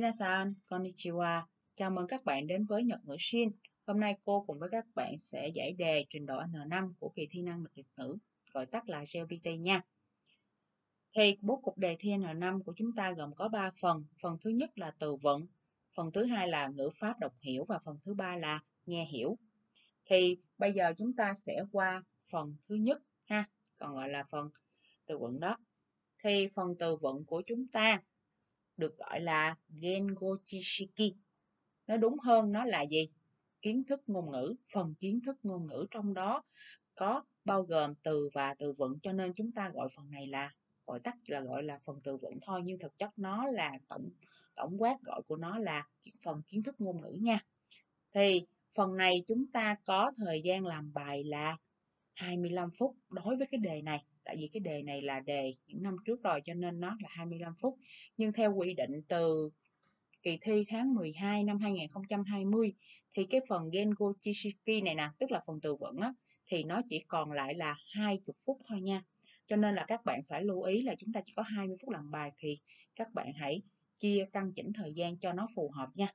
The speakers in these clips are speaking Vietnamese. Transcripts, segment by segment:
Minasan, konnichiwa. Chào mừng các bạn đến với Nhật ngữ Shin. Hôm nay cô cùng với các bạn sẽ giải đề trình độ N5 của kỳ thi năng lực Nhật ngữ, gọi tắt là JLPT nha. Thì bố cục đề thi N5 của chúng ta gồm có 3 phần. Phần thứ nhất là từ vựng, phần thứ hai là ngữ pháp đọc hiểu và phần thứ ba là nghe hiểu. Thì bây giờ chúng ta sẽ qua phần thứ nhất ha, còn gọi là phần từ vựng đó. Thì phần từ vựng của chúng ta được gọi là Gengo Chishiki. Nói đúng hơn nó là gì? Kiến thức ngôn ngữ. Phần kiến thức ngôn ngữ trong đó có bao gồm từ và từ vựng, cho nên chúng ta gọi phần này là gọi tắt là gọi là phần từ vựng thôi, nhưng thực chất nó là tổng quát gọi của nó là phần kiến thức ngôn ngữ nha. Thì phần này chúng ta có thời gian làm bài là 25 phút đối với cái đề này. Tại vì cái đề này là đề những năm trước rồi cho nên nó là 25 phút. Nhưng theo quy định từ kỳ thi tháng 12 năm 2020 thì cái phần Gengo Chishiki này nè, tức là phần từ vựng á, thì nó chỉ còn lại là 20 phút thôi nha. Cho nên là các bạn phải lưu ý là chúng ta chỉ có 20 phút làm bài, thì các bạn hãy chia căn chỉnh thời gian cho nó phù hợp nha.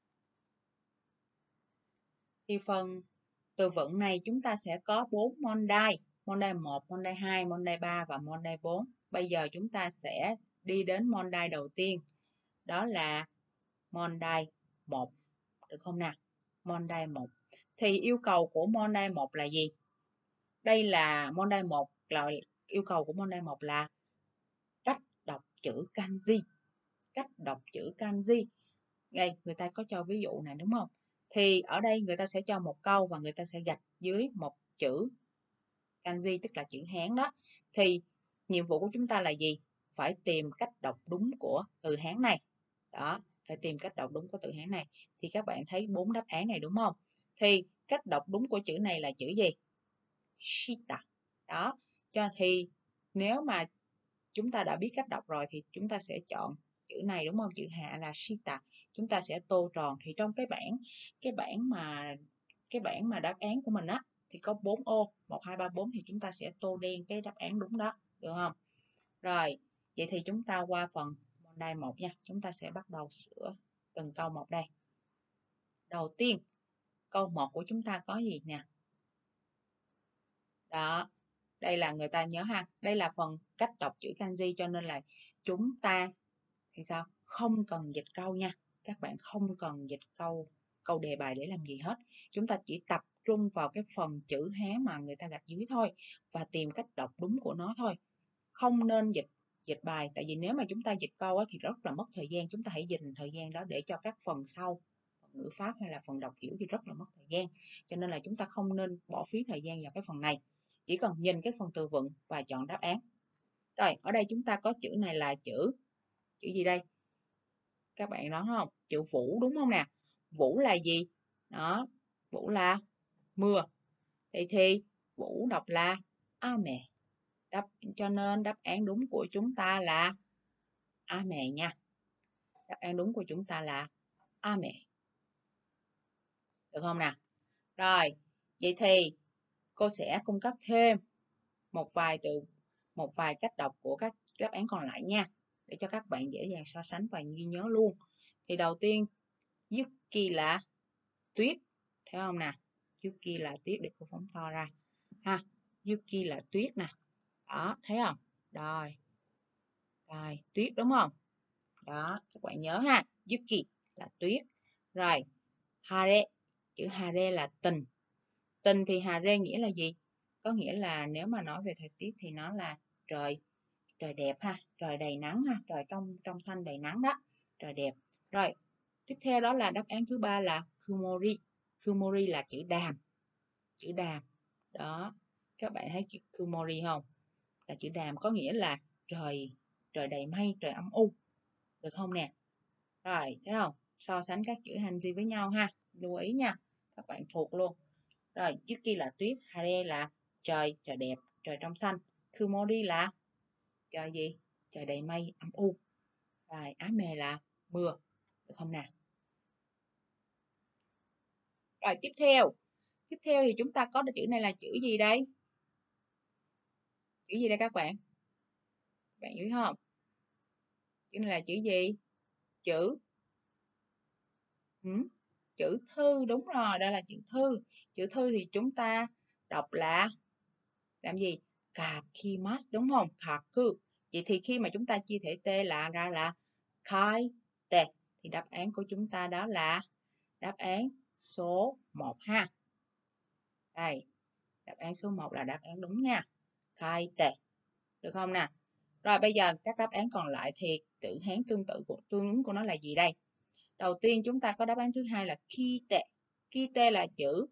Thì phần từ vựng này chúng ta sẽ có 4 Mondai, Mondai 1, Mondai 2, Mondai 3 và Mondai 4. Bây giờ chúng ta sẽ đi đến Mondai đầu tiên, đó là Mondai 1, được không nào? Mondai 1. Thì yêu cầu của Mondai 1 là gì? Đây là Mondai 1 là yêu cầu của Mondai 1 là cách đọc chữ kanji. Cách đọc chữ kanji. Đây, người ta có cho ví dụ này đúng không? Thì ở đây người ta sẽ cho một câu và người ta sẽ gạch dưới một chữ kanji, tức là chữ Hán đó. Thì nhiệm vụ của chúng ta là gì? Phải tìm cách đọc đúng của từ Hán này. Đó, phải tìm cách đọc đúng của từ Hán này. Thì các bạn thấy 4 đáp án này đúng không? Thì cách đọc đúng của chữ này là chữ gì? Shita. Đó, cho thì nếu mà chúng ta đã biết cách đọc rồi thì chúng ta sẽ chọn chữ này đúng không? Chữ hạ là shita. Chúng ta sẽ tô tròn. Thì trong cái bảng mà đáp án của mình á thì có 4 ô, 1 2 3 4 thì chúng ta sẽ tô đen cái đáp án đúng đó, được không? Rồi, vậy thì chúng ta qua phần Mondai 1 nha. Chúng ta sẽ bắt đầu sửa từng câu một đây. Đầu tiên, câu 1 của chúng ta có gì nè? Đó, đây là người ta nhớ ha. Đây là phần cách đọc chữ kanji cho nên là chúng ta thì sao? Không cần dịch câu nha. Các bạn không cần dịch câu đề bài để làm gì hết. Chúng ta chỉ tập trung vào cái phần chữ Hán mà người ta gạch dưới thôi và tìm cách đọc đúng của nó thôi. Không nên dịch bài, tại vì nếu mà chúng ta dịch câu á, thì rất là mất thời gian. Chúng ta hãy dành thời gian đó để cho các phần sau, phần ngữ pháp hay là phần đọc hiểu thì rất là mất thời gian. Cho nên là chúng ta không nên bỏ phí thời gian vào cái phần này. Chỉ cần nhìn cái phần từ vựng và chọn đáp án. Rồi, ở đây chúng ta có chữ này là chữ gì đây? Các bạn nói không? Chữ Vũ đúng không nè? Vũ là gì? Đó, Vũ là mưa. Thì Vũ đọc là ame. Cho nên đáp án đúng của chúng ta là ame nha. Đáp án đúng của chúng ta là ame. Được không nào? Rồi, vậy thì cô sẽ cung cấp thêm một vài cách đọc của các đáp án còn lại nha, để cho các bạn dễ dàng so sánh và ghi nhớ luôn. Thì đầu tiên, Yuki là tuyết, thấy không nào? Yuki là tuyết, để cô phóng to ra ha. Yuki là tuyết nè, đó, thấy không? Rồi, tuyết đúng không? Đó, các bạn nhớ ha. Yuki là tuyết. Rồi, hare, chữ hare là tình. Tình thì hare nghĩa là gì? Có nghĩa là nếu mà nói về thời tiết thì nó là trời đẹp ha, trời đầy nắng ha, trời trong xanh đầy nắng đó, trời đẹp. Rồi, tiếp theo đó là đáp án thứ ba là kumori. Kumori là chữ đàm. Chữ đàm. Đó, các bạn thấy chữ kumori không? Là chữ đàm, có nghĩa là trời đầy mây, trời âm u. Được không nè? Rồi, thấy không? So sánh các chữ kanji với nhau ha. Lưu ý nha. Các bạn thuộc luôn. Rồi, Yuki là tuyết, hare là trời đẹp, trời trong xanh. Kumori là trời gì? Trời đầy mây, âm u. Rồi, ame là mưa. Được không nào? Rồi, tiếp theo thì chúng ta có chữ này là chữ gì đây? Chữ gì đây các bạn? Bạn hiểu không? Chữ này là chữ gì? Chữ Chữ thư, đúng rồi, đây là chữ thư. Chữ thư thì chúng ta đọc là làm gì? Kakimasu, đúng không? Kaku. Vậy thì khi mà chúng ta chia thể t ra là kaite, thì đáp án của chúng ta đó là đáp án số 1 ha. Đây, đáp án số 1 là đáp án đúng nha. Kaite. Được không nè? Rồi bây giờ các đáp án còn lại thì chữ Hán tương ứng của nó là gì đây? Đầu tiên chúng ta có đáp án thứ hai là kite. Kite là chữ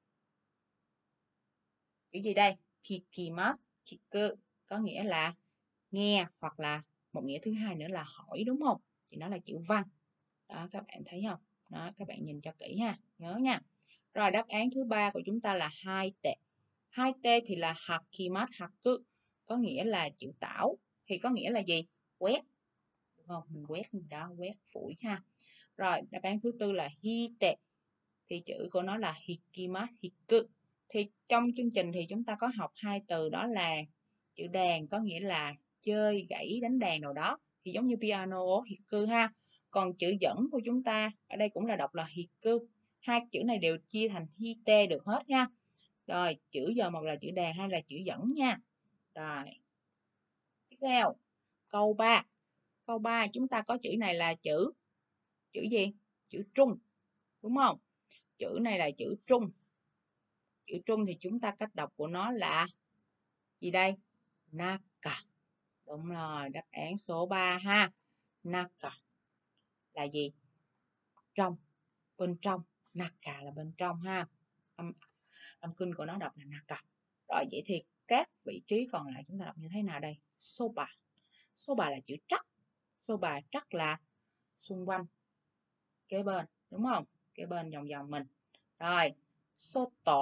gì đây? Kikimasu, kiku, có nghĩa là nghe, hoặc là một nghĩa thứ hai nữa là hỏi, đúng không? Thì nó là chữ văn. Đó, các bạn thấy không? Đó, các bạn nhìn cho kỹ ha, nhớ nha. Rồi đáp án thứ ba của chúng ta là hai tệ. Hai tê thì là hakimasu haku, có nghĩa là chữ tảo. Thì có nghĩa là gì? Quét, đúng không? Mình quét gì đó, quét phủi ha. Rồi đáp án thứ tư là hite, thì chữ của nó là hikimasu hiku. Thì trong chương trình thì chúng ta có học hai từ đó là chữ đàn, có nghĩa là chơi, gãy, đánh đàn nào đó, thì giống như piano, hiku ha. Còn chữ dẫn của chúng ta ở đây cũng là đọc là hiku. Hai chữ này đều chia thành hite được hết nha. Rồi chữ giờ một là chữ đàn, hay là chữ dẫn nha. Rồi tiếp theo câu 3. Câu 3 chúng ta có chữ này là chữ gì? Chữ trung, đúng không? Chữ này là chữ trung. Chữ trung thì chúng ta cách đọc của nó là gì đây? Naka. Đúng rồi, đáp án số 3 ha. Naka là gì? Trong, bên trong. Naka là bên trong ha. Âm kinh của nó đọc là naka. Rồi vậy thì các vị trí còn lại chúng ta đọc như thế nào đây? Soba. Soba là chữ trắc. Soba trắc là xung quanh, kế bên, đúng không? Kế bên vòng vòng mình. Rồi, soto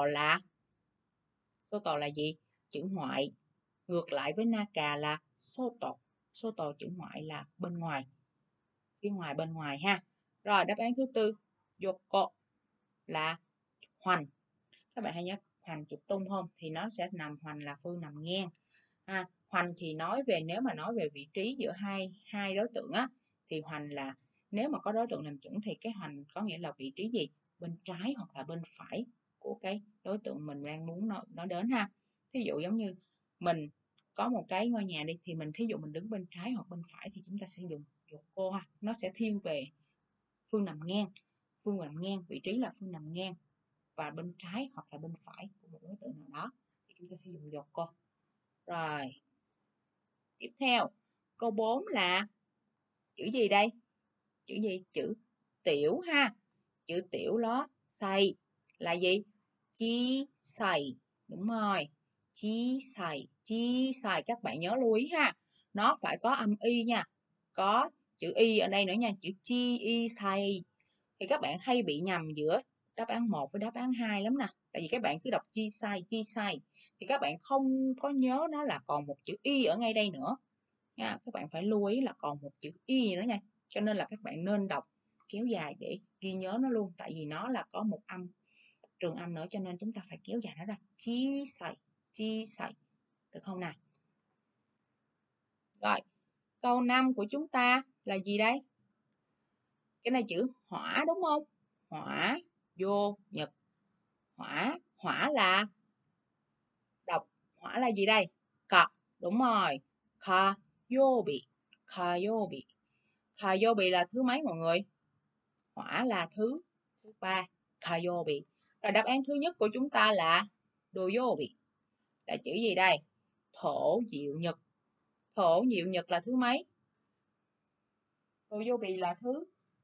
là gì? Chữ ngoại. Ngược lại với naka là soto. Soto chữ ngoại là bên ngoài. Phía ngoài, bên ngoài ha. Rồi đáp án thứ tư, yoko là hoành. Các bạn hãy nhớ hoành trục tung không? Thì nó sẽ nằm, hoành là phương nằm ngang. Hoành thì nói về, nếu mà nói về vị trí giữa hai đối tượng á, thì hoành là nếu mà có đối tượng làm chuẩn thì cái hoành có nghĩa là vị trí gì? Bên trái hoặc là bên phải của cái đối tượng mình đang muốn nó đến ha. Thí dụ giống như mình có một cái ngôi nhà đi, thì mình thí dụ mình đứng bên trái hoặc bên phải thì chúng ta sẽ dùng yoko ha. Nó sẽ thiên về phương nằm ngang. Phương nằm ngang, vị trí là phương nằm ngang và bên trái hoặc là bên phải của một đối tượng nào đó thì chúng ta sẽ dùng yoko. Rồi tiếp theo câu 4 là chữ gì đây? Chữ gì? Chữ tiểu ha. Chữ tiểu đó xay là gì? Chi xay. Đúng rồi, chi xay. Các bạn nhớ lưu ý ha, nó phải có âm y nha, có chữ y ở đây nữa nha, chữ chi y xay. Thì các bạn hay bị nhầm giữa đáp án 1 với đáp án 2 lắm nè. Tại vì các bạn cứ đọc chi xay thì các bạn không có nhớ nó là còn một chữ y ở ngay đây nữa nha. Các bạn phải lưu ý là còn một chữ y nữa nha. Cho nên là các bạn nên đọc kéo dài để ghi nhớ nó luôn. Tại vì nó là có một âm, trường âm nữa, cho nên chúng ta phải kéo dài nó ra. Chi xay. Được không nào? Rồi, câu 5 của chúng ta là gì đây? Cái này chữ hỏa đúng không? Hỏa, vô, nhật. Hỏa là đọc, hỏa là gì đây? Ka, đúng rồi. Kayobi. Kayobi là thứ mấy mọi người? Hỏa là thứ 3. Kayobi. Rồi đáp án thứ nhất của chúng ta là doyobi. Là chữ gì đây? Thổ diệu nhật. Thổ diệu nhật là thứ mấy? Doyobi là thứ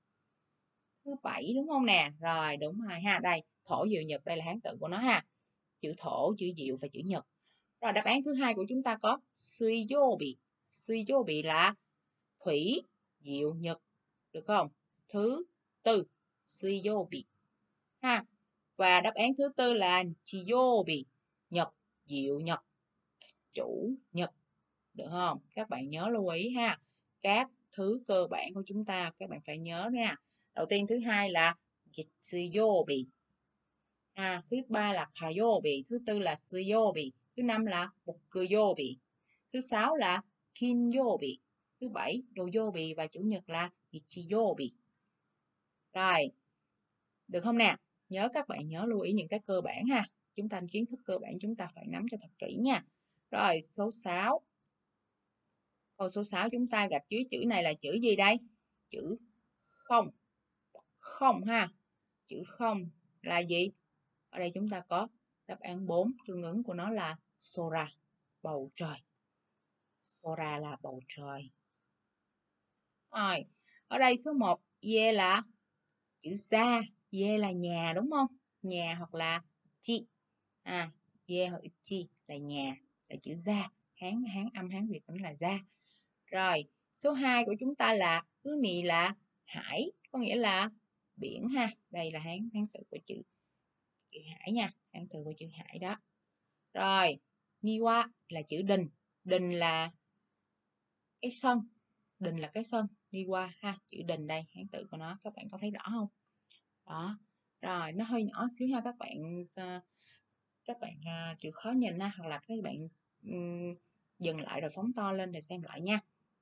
7 đúng không nè? Rồi đúng rồi ha. Đây, thổ diệu nhật, đây là hán tự của nó ha. Chữ thổ, chữ diệu và chữ nhật. Rồi đáp án thứ hai của chúng ta có suiyobi. Suiyobi là thủy diệu nhật, được không? Thứ tư, suiyobi ha. Và đáp án thứ tư là chiyobi, nhật diệu nhật, chủ nhật, được không? Các bạn nhớ lưu ý ha. Các thứ cơ bản của chúng ta các bạn phải nhớ nha. Đầu tiên thứ hai là jitsuyobi. Thứ ba là kayobi, thứ tư là suyobi, thứ năm là mokuyobi, thứ sáu là kinyobi, thứ bảy doyobi và chủ nhật là ichiyobi. Rồi, Được không nè? Nhớ các bạn nhớ lưu ý những cái cơ bản ha. Chúng ta kiến thức cơ bản chúng ta phải nắm cho thật kỹ nha. Rồi, số 6. Câu số 6 chúng ta gạch dưới chữ này là chữ gì đây? Chữ không. Không ha. Chữ không là gì? Ở đây chúng ta có đáp án 4, tương ứng của nó là Sora, bầu trời. Sora là bầu trời. Rồi, ở đây số 1, ye là chữ gia, ye là nhà đúng không? Nhà hoặc là chi. Ye hoặc chi là nhà, là chữ gia. Hán âm Hán Việt cũng là gia. Rồi, số 2 của chúng ta là mì là hải, có nghĩa là biển ha. Đây là hán tự của chữ hải nha, hán tự của chữ hải đó. Rồi, niwa là chữ đình, đình là cái sân, đình là cái sân, niwa ha, chữ đình đây, hán tự của nó các bạn có thấy rõ không? Đó. Rồi, nó hơi nhỏ xíu nha các bạn chịu khó nhìn ha, hoặc là các bạn dừng lại rồi phóng to lên để xem lại nha.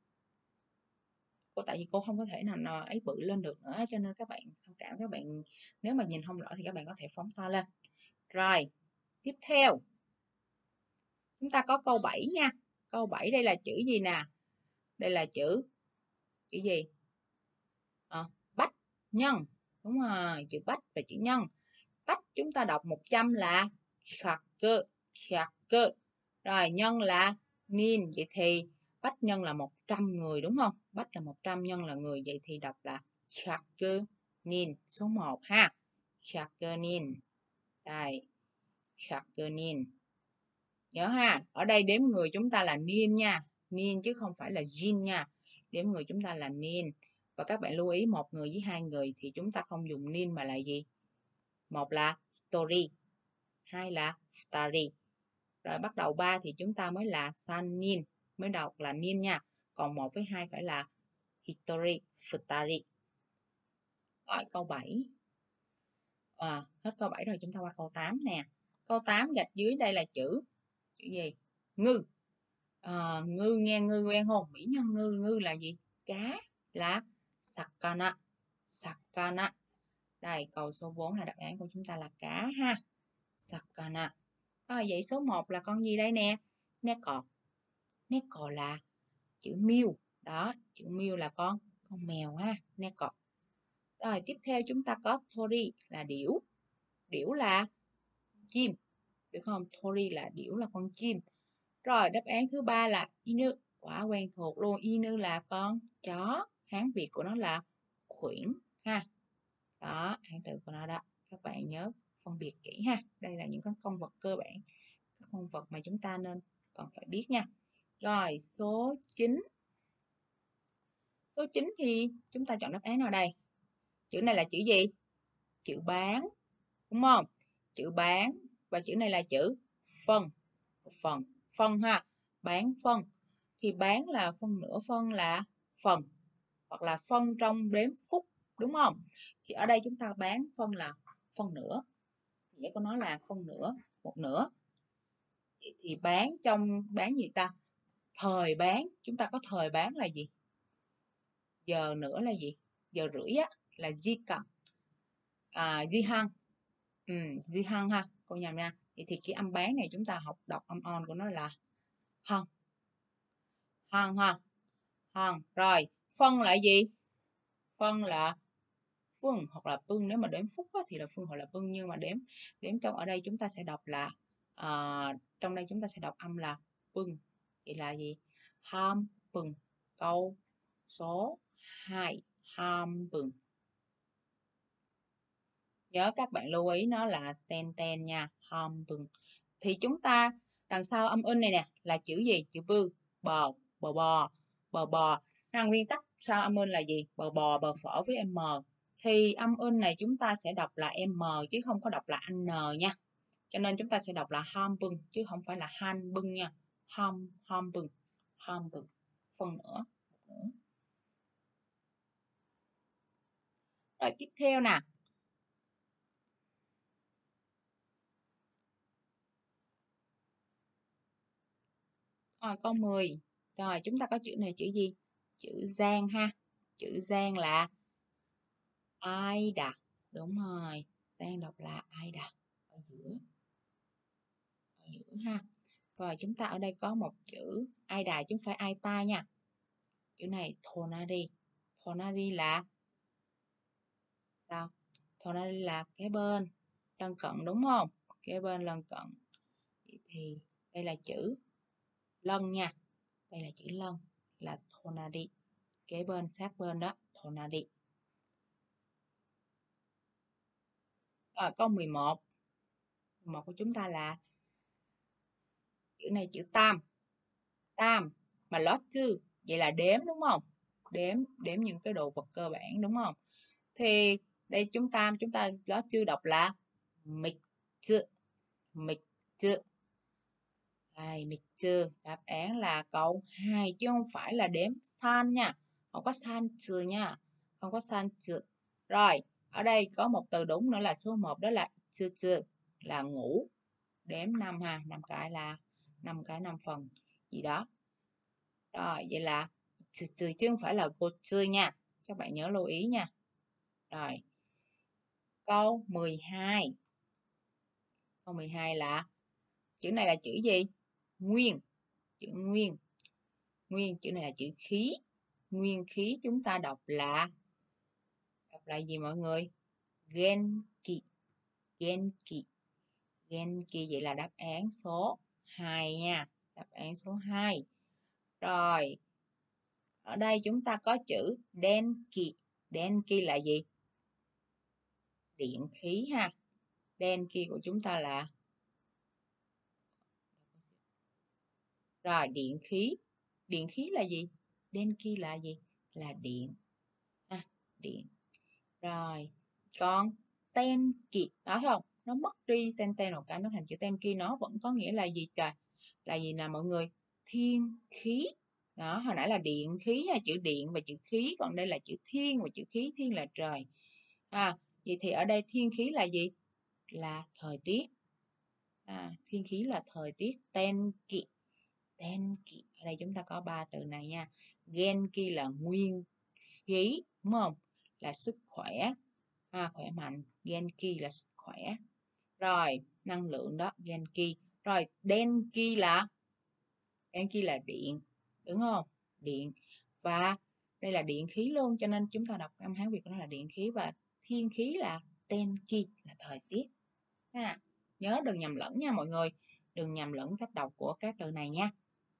Tại vì cô không có thể nào ấy bự lên được nữa, cho nên các bạn thông cảm, các bạn nếu mà nhìn không rõ thì các bạn có thể phóng to lên. Rồi, tiếp theo chúng ta có câu 7 nha. Câu 7 đây là chữ gì nè? Đây là chữ gì? Bách nhân. Đúng rồi, chữ bách và chữ nhân. Bách chúng ta đọc 100 là khạc cơ. Rồi nhân là nin, vậy thì bách nhân là 100 người đúng không? Bách là 100, nhân là người, vậy thì đọc là khạc cơ nin, số 1 ha. Khạc cơ nin. Đây, khạc cơ nin. Nhớ ha, ở đây đếm người chúng ta là nin nha. Nin chứ không phải là jin nha. Đếm người chúng ta là nin. Và các bạn lưu ý, một người với hai người thì chúng ta không dùng nin mà là gì? Một là story, hai là starry. Rồi bắt đầu 3 thì chúng ta mới là san nin, mới đọc là nin nha. Còn 1 với 2 phải là history, story. Rồi câu 7. Hết câu 7 rồi, chúng ta qua câu 8 nè. Câu 8 gạch dưới đây là chữ gì? Ngư. Ngư, nghe ngư quen không? Mỹ nhân ngư, ngư là gì? Cá, là sakana. Sakana. Đây, câu số 4 là đáp án của chúng ta là cá ha. Sakana. Vậy số 1 là con gì đây nè? Neko. Neko là chữ miêu. Đó, chữ miêu là con mèo ha. Neko. Rồi, tiếp theo chúng ta có tori là điểu. Điểu là chim. Được không? Tori là điểu, là con chim. Rồi, đáp án thứ 3 là inu. Quá quen thuộc luôn. Inu là con chó. Hán Việt của nó là khuyển ha. Đó, hán tự của nó đó. Các bạn nhớ phân biệt kỹ ha. Đây là những con vật cơ bản, các con vật mà chúng ta nên còn phải biết nha. Rồi, số 9. Số 9 thì chúng ta chọn đáp án nào đây? Chữ này là chữ gì? Chữ bán, đúng không? Chữ bán, và chữ này là chữ phân. Phân ha. Bán phân. Thì bán là phân nửa, phân là phần, hoặc là phân trong đếm phút, đúng không? Thì ở đây chúng ta bán phân là phân nửa. Nghĩa của nó là phân nửa, một nửa. Thì bán trong bán gì ta? Thời bán, chúng ta có thời bán là gì? Giờ nữa là gì? Giờ rưỡi á là jikan. Jihan. Jihan ha, cô nhầm nha. Thì cái âm bán này chúng ta đọc âm on của nó là hon. Hon ha. Hon. Rồi, phân là gì? Phân là phương hoặc là pưng, nếu mà đếm phút á, thì là phương hoặc là pưng, nhưng mà đếm trong ở đây chúng ta sẽ đọc là trong đây chúng ta sẽ đọc âm là pưng. Vậy là gì? Ham pưng. Câu số 2, ham pưng. Nhớ các bạn lưu ý nó là ten nha, ham pưng. Thì chúng ta đằng sau âm in này nè là chữ gì? Chữ bư, bò, bò. Rằng nguyên tắc sau âm in là gì? Bò bò, bò phở với m. Thì âm in này chúng ta sẽ đọc là m chứ không có đọc là n nha. Cho nên chúng ta sẽ đọc là ham bưng chứ không phải là han bưng nha. Ham bưng. Phần nữa. Rồi tiếp theo nè. Rồi câu 10. Rồi chúng ta có chữ này chữ gì? Chữ Giang ha. Chữ Giang là Aida. Đúng rồi, Sang đọc là Aida ở giữa. Ở giữa ha. Rồi chúng ta ở đây có một chữ Aida chứ không phải Aita nha. Chữ này Tonari. Tonari là sao? Tonari là kế bên, lân cận đúng không? Kế bên lân cận. Thì đây là chữ lân nha. Đây là chữ lân là Tonari. Kế bên, sát bên đó, Tonari. Rồi câu 11. 11 của chúng ta là chữ này chữ tam. Tam mà lót chư, vậy là đếm đúng không? Đếm những cái đồ vật cơ bản đúng không? Thì đây chúng ta lót chư đọc là mịch chư. Mịch chư. Đây, mịch chư. Đáp án là câu 2 chứ không phải là đếm san nha. Không có san chư nha. Không có san chư. Rồi, ở đây có một từ đúng nữa là số 1 đó là chư chư, là ngủ. Đếm 5 ha, 5 cái là 5 cái 5 phần gì đó. Rồi, vậy là chư chư chứ không phải là cô chư nha. Các bạn nhớ lưu ý nha. Rồi, câu 12. Câu 12 là chữ này là chữ gì? Nguyên. Chữ nguyên. Nguyên, chữ này là chữ khí. Nguyên khí chúng ta đọc là gì mọi người? Genki. Genki. Genki, vậy là đáp án số 2 nha. Đáp án số 2. Rồi, ở đây chúng ta có chữ Denki. Denki là gì? Điện khí ha. Denki của chúng ta là rồi điện khí. Điện khí là gì? Denki là gì? Là điện. Ha, điện. Rồi, còn Tenki đó thấy không? Nó mất đi ten một cái nó thành chữ Tenki, nó vẫn có nghĩa là gì trời? Là gì nè mọi người? Thiên khí. Đó, hồi nãy là điện khí ha, chữ điện và chữ khí, còn đây là chữ thiên và chữ khí, thiên là trời. Vậy thì ở đây thiên khí là gì? Là thời tiết. Thiên khí là thời tiết. Tenki. Tenki. Ở đây chúng ta có 3 từ này nha. Genki là nguyên khí, đúng không? Là sức khỏe. Khỏe mạnh. Genki là sức khỏe. Rồi, năng lượng đó, Genki. Rồi, Denki là điện, đúng không? Điện. Và đây là điện khí luôn, cho nên chúng ta đọc âm Hán Việt của nó là điện khí, và thiên khí là Tenki là thời tiết. Nhớ đừng nhầm lẫn nha mọi người. Đừng nhầm lẫn cách đọc của các từ này nha.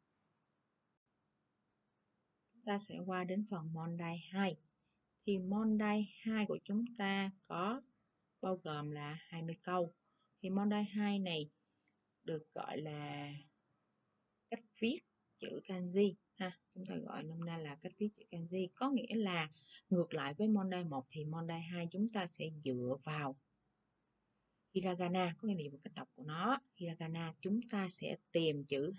Chúng ta sẽ qua đến phần Mondai 2. Thì Mondai 2 của chúng ta có bao gồm là 20 câu. Thì Mondai 2 này được gọi là cách viết chữ kanji ha. Chúng ta gọi nôm na là cách viết chữ kanji, có nghĩa là ngược lại với Mondai 1 thì Mondai 2 chúng ta sẽ dựa vào hiragana, có nghĩa là một cách đọc của nó. Hiragana chúng ta sẽ tìm chữ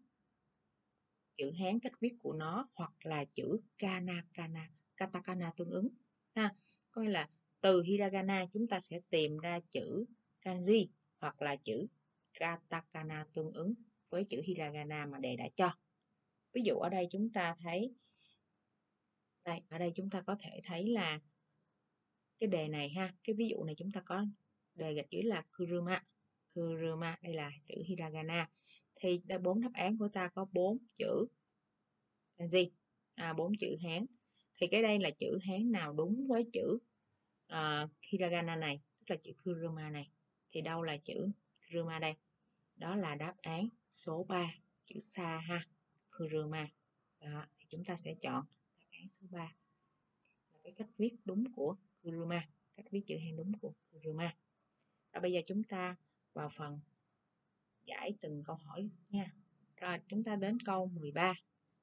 Hán cách viết của nó, hoặc là chữ katakana tương ứng ha. Có nghĩa là từ hiragana chúng ta sẽ tìm ra chữ kanji hoặc là chữ katakana tương ứng với chữ hiragana mà đề đã cho. Ví dụ ở đây chúng ta thấy đây, ở đây chúng ta có thể thấy là cái đề này ha, cái ví dụ này chúng ta có đề gạch dưới là kuruma. Kuruma đây là chữ hiragana. Thì 4 đáp án của ta có 4 chữ kanji, 4 chữ Hán. Thì cái đây là chữ Hán nào đúng với chữ hiragana này, tức là chữ kuruma này. Thì đâu là chữ kuruma đây? Đó là đáp án số 3, chữ sa ha, kuruma. Đó, thì chúng ta sẽ chọn đáp án số 3 là cái cách viết đúng của kuruma, cách viết chữ Hán đúng của kuruma. Rồi bây giờ chúng ta vào phần giải từng câu hỏi nha. Rồi chúng ta đến câu 13.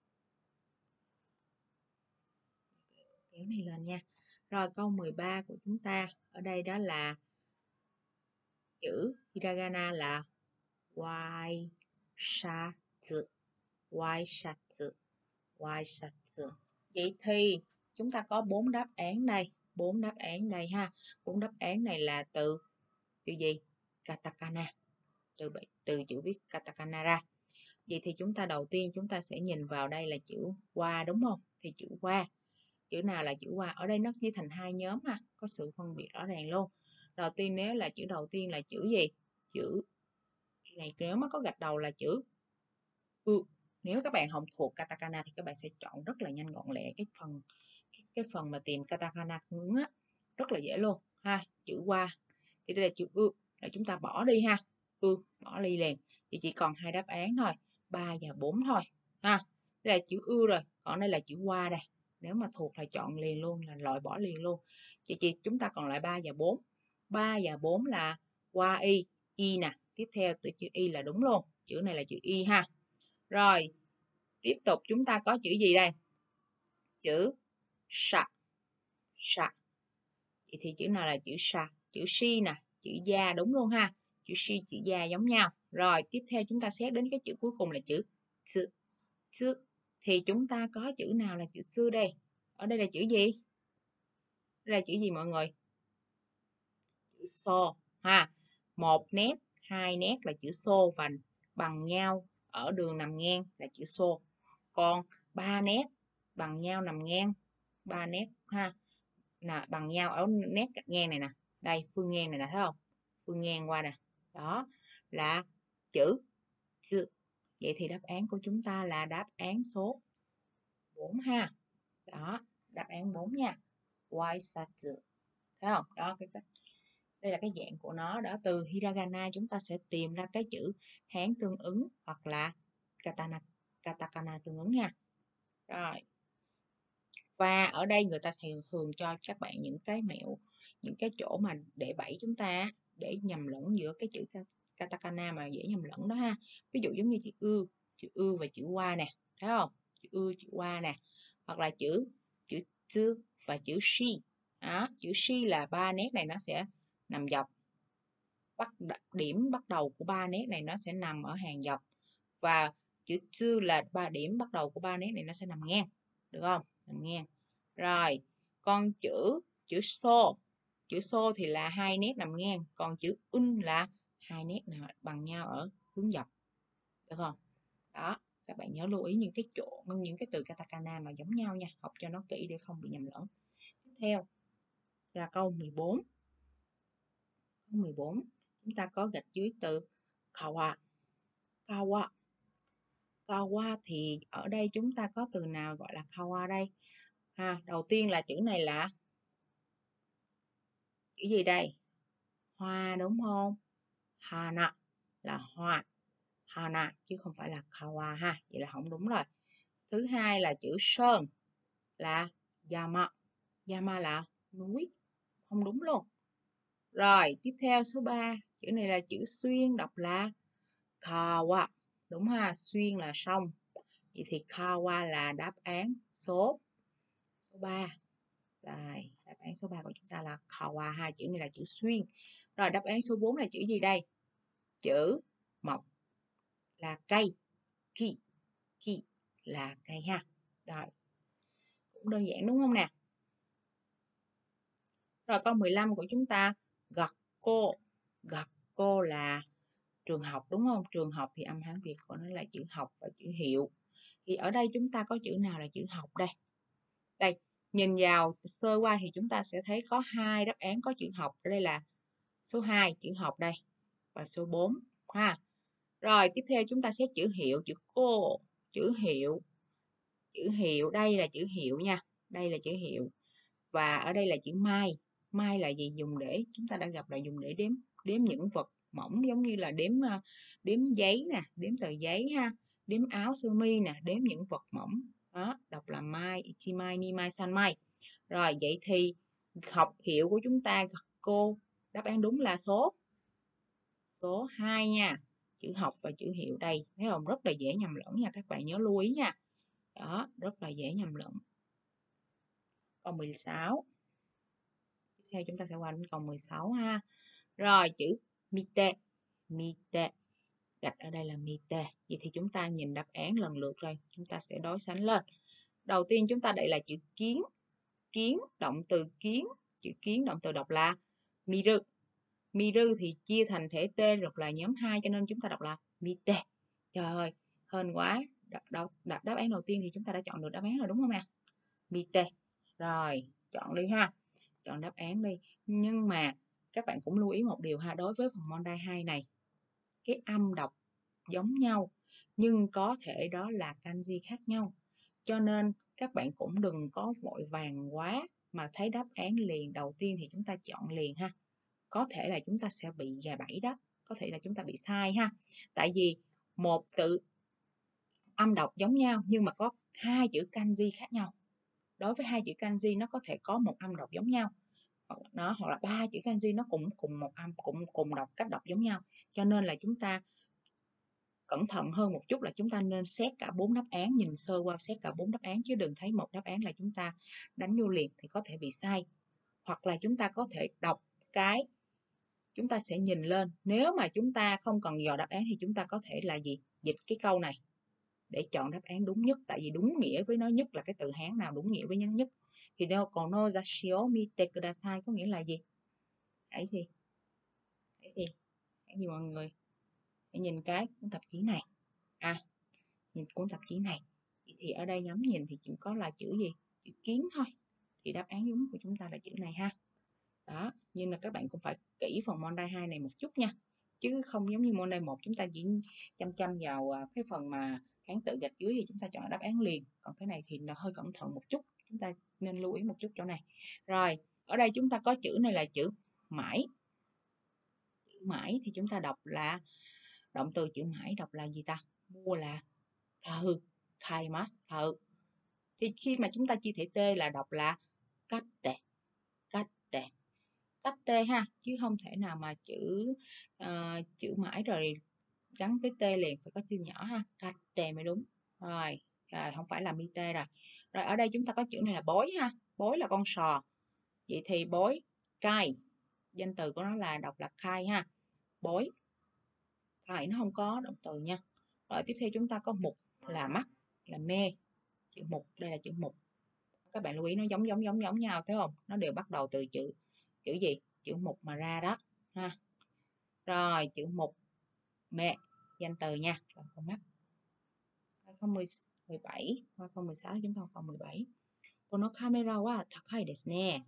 Kéo này lên nha. Rồi câu 13 của chúng ta ở đây đó là chữ hiragana là waishatsu. Waishatsu. Waishatsu. Vậy thì chúng ta có 4 đáp án đây. 4 đáp án đây ha. 4 đáp án này là từ gì? Katakana. Từ chữ viết katakana ra. Vậy thì chúng ta đầu tiên chúng ta sẽ nhìn vào đây là chữ wa đúng không? Thì chữ wa. chữ nào là chữ wa? Ở đây nó chia thành hai nhóm ha, có sự phân biệt rõ ràng luôn. Đầu tiên nếu là chữ đầu tiên là chữ gì? Chữ này nếu mà có gạch đầu là chữ u. Nếu các bạn không thuộc katakana thì các bạn sẽ chọn rất là nhanh gọn lẹ cái phần mà tìm katakana cứng á, rất là dễ luôn ha. Chữ wa thì đây là chữ u, là chúng ta bỏ đi ha. Bỏ đi liền. Thì chỉ còn hai đáp án thôi, 3 và 4 thôi ha. Đây là chữ u rồi, còn đây là chữ wa đây. Nếu mà thuộc là chọn liền luôn, là loại bỏ liền luôn. Chị chúng ta còn lại 3 và 4. 3 và 4 là wa y nè. Tiếp theo từ chữ y là đúng luôn. Chữ này là chữ y ha. Rồi, tiếp tục chúng ta có chữ gì đây? Chữ sa. Sa. Vậy thì chữ nào là chữ sa? Chữ si nè, chữ da đúng luôn ha. Chữ si, chữ da giống nhau. Rồi, tiếp theo chúng ta xét đến cái chữ cuối cùng là chữ sư. Sư. Thì chúng ta có chữ nào là chữ sư đây? Ở đây là chữ gì? Đây là chữ gì mọi người? Chữ so ha. Một nét, hai nét là chữ xô và bằng nhau ở đường nằm ngang là chữ xô. Còn 3 nét bằng nhau nằm ngang, 3 nét ha. Nè, bằng nhau ở nét cạnh ngang này nè. Đây, phương ngang này nè, thấy không? Phương ngang qua nè. Đó là chữ chữ. Vậy thì đáp án của chúng ta là đáp án số 4 ha. Đó, đáp án 4 nha. Waisatsu. Thấy không? Đó, đây là cái dạng của nó. Đó, từ hiragana chúng ta sẽ tìm ra cái chữ Hán tương ứng hoặc là katakana tương ứng nha. Rồi. Và ở đây người ta thường cho các bạn những cái mẹo, những cái chỗ mà để bẫy chúng ta, để nhầm lẫn giữa cái chữ katakana mà dễ nhầm lẫn đó ha. Ví dụ giống như chữ ư và chữ wa nè, thấy không? Chữ ư, chữ wa nè. Hoặc là chữ tsu và chữ shi. Đó, chữ shi là 3 nét này nó sẽ nằm dọc. Điểm bắt đầu của 3 nét này nó sẽ nằm ở hàng dọc. Và chữ tsu là 3 điểm bắt đầu của 3 nét này nó sẽ nằm ngang. Được không? Nằm ngang. Rồi, con chữ so thì là 2 nét nằm ngang, còn chữ un là 2 nét bằng nhau ở hướng dọc. Được không? Đó, các bạn nhớ lưu ý những cái chỗ, những cái từ katakana mà giống nhau nha, học cho nó kỹ để không bị nhầm lẫn. Tiếp theo là câu 14. Câu 14, chúng ta có gạch dưới từ kawa. Kawa. Kawa thì ở đây chúng ta có từ nào gọi là kawa đây? Ha, đầu tiên là chữ này là chữ gì đây? Hoa đúng không? Hana là hoa. Hana chứ không phải là kawa ha. Vậy là không đúng rồi. Thứ hai là chữ sơn là yama. Yama là núi. Không đúng luôn. Rồi, tiếp theo số 3. Chữ này là chữ xuyên, đọc là kawa. Đúng ha, xuyên là sông. Vậy thì kawa là đáp án số 3. Rồi, đáp án số 3 của chúng ta là kawa ha. Chữ này là chữ xuyên. Rồi, đáp án số 4 là chữ gì đây? Chữ mọc là cây. Ki. Ki là cây ha. Rồi, cũng đơn giản đúng không nè? Rồi, câu 15 của chúng ta, gật cô. Gật cô là trường học đúng không? Trường học thì âm Hán Việt của nó là chữ học và chữ hiệu. Thì ở đây chúng ta có chữ nào là chữ học đây? Đây, nhìn vào sơ qua thì chúng ta sẽ thấy có 2 đáp án có chữ học. Ở đây là số 2 chữ học đây và số 4 ha. Rồi, tiếp theo chúng ta xét chữ hiệu, chữ cô, chữ hiệu. Chữ hiệu đây là chữ hiệu nha. Đây là chữ hiệu. Và ở đây là chữ mai. Mai là gì? Dùng để chúng ta đã gặp là dùng để đếm những vật mỏng, giống như là đếm giấy nè, đếm tờ giấy ha, đếm áo sơ mi nè, đếm những vật mỏng. Đó, đọc là mai, ichimai, nimai, sanmai. Rồi, vậy thì học hiệu của chúng ta, cô, đáp án đúng là số 2 nha. Chữ học và chữ hiệu đây, thấy không? Rất là dễ nhầm lẫn nha, các bạn nhớ lưu ý nha. Đó, rất là dễ nhầm lẫn. Câu 16. Tiếp theo chúng ta sẽ qua đến câu 16 ha. Rồi, chữ mite. Mite. Gạch ở đây là mite. Vậy thì chúng ta nhìn đáp án lần lượt rồi. Chúng ta sẽ đối sánh lên. Đầu tiên chúng ta đây là chữ kiến. Kiến, động từ kiến. Chữ kiến, động từ đọc là miru. Miru thì chia thành thể T hoặc là nhóm 2 cho nên chúng ta đọc là mite. Trời ơi, hên quá. Đáp án đầu tiên thì chúng ta đã chọn được đáp án rồi đúng không nè? Mite. Rồi, chọn đi ha. Chọn đáp án đi. Nhưng mà các bạn cũng lưu ý một điều ha, đối với phần Mondai 2 này, cái âm đọc giống nhau nhưng có thể đó là kanji khác nhau. Cho nên các bạn cũng đừng có vội vàng quá mà thấy đáp án liền đầu tiên thì chúng ta chọn liền ha. Có thể là chúng ta sẽ bị gà bẫy đó, có thể là chúng ta bị sai ha. Tại vì một từ âm đọc giống nhau nhưng mà có hai chữ kanji khác nhau. Đối với hai chữ kanji nó có thể có một âm đọc giống nhau. Hoặc là ba chữ kanji nó cũng cùng một âm, cũng cùng đọc cách đọc giống nhau. Cho nên là chúng ta cẩn thận hơn một chút là chúng ta nên xét cả 4 đáp án, nhìn sơ qua xét cả 4 đáp án chứ đừng thấy một đáp án là chúng ta đánh vô liền thì có thể bị sai. Hoặc là chúng ta có thể đọc cái, chúng ta sẽ nhìn lên, nếu mà chúng ta không cần dò đáp án thì chúng ta có thể là gì? Dịch cái câu này để chọn đáp án đúng nhất, tại vì đúng nghĩa với nó nhất là cái từ Hán nào đúng nghĩa với nó nhất. Thì đâu còn no zashio mite kudasai có nghĩa là gì? Hãy gì? Hãy gì mọi người? Hãy nhìn cái cuốn tạp chí này. Nhìn cuốn tạp chí này. Thì ở đây ngắm nhìn thì chỉ có là chữ gì? Chữ kiến thôi. Thì đáp án đúng của chúng ta là chữ này ha. Đó, nhưng là các bạn cũng phải kỹ phần Mondai 2 này một chút nha. Chứ không giống như Mondai 1 chúng ta chỉ chăm vào cái phần mà Hán tự gạch dưới thì chúng ta chọn đáp án liền. Còn cái này thì nó hơi cẩn thận một chút. Chúng ta nên lưu ý một chút chỗ này. Rồi, ở đây chúng ta có chữ này là chữ mãi. Chữ mãi thì chúng ta đọc là động từ chữ mãi đọc là gì ta? Mua là thờ, kaimasu, thờ. Thì khi mà chúng ta chia thể t là đọc là katte, katte, katte ha, chứ không thể nào mà chữ mãi rồi gắn với t liền, phải có chữ nhỏ ha, katte mới đúng. Rồi, không phải là mite rồi. Rồi ở đây chúng ta có chữ này là bối ha, bối là con sò. Vậy thì bối kai, danh từ của nó là đọc là kai ha, bối. Kai nó không có động từ nha. Rồi tiếp theo chúng ta có mục là mắt, là mê. Chữ mục đây là chữ mục. Các bạn lưu ý nó giống nhau thấy không? Nó đều bắt đầu từ chữ gì? Chữ mục mà ra đó ha. Rồi chữ mục mê, danh từ nha, là con mắt. 2017, 2016 chúng ta còn 17. このカメラは高いですね。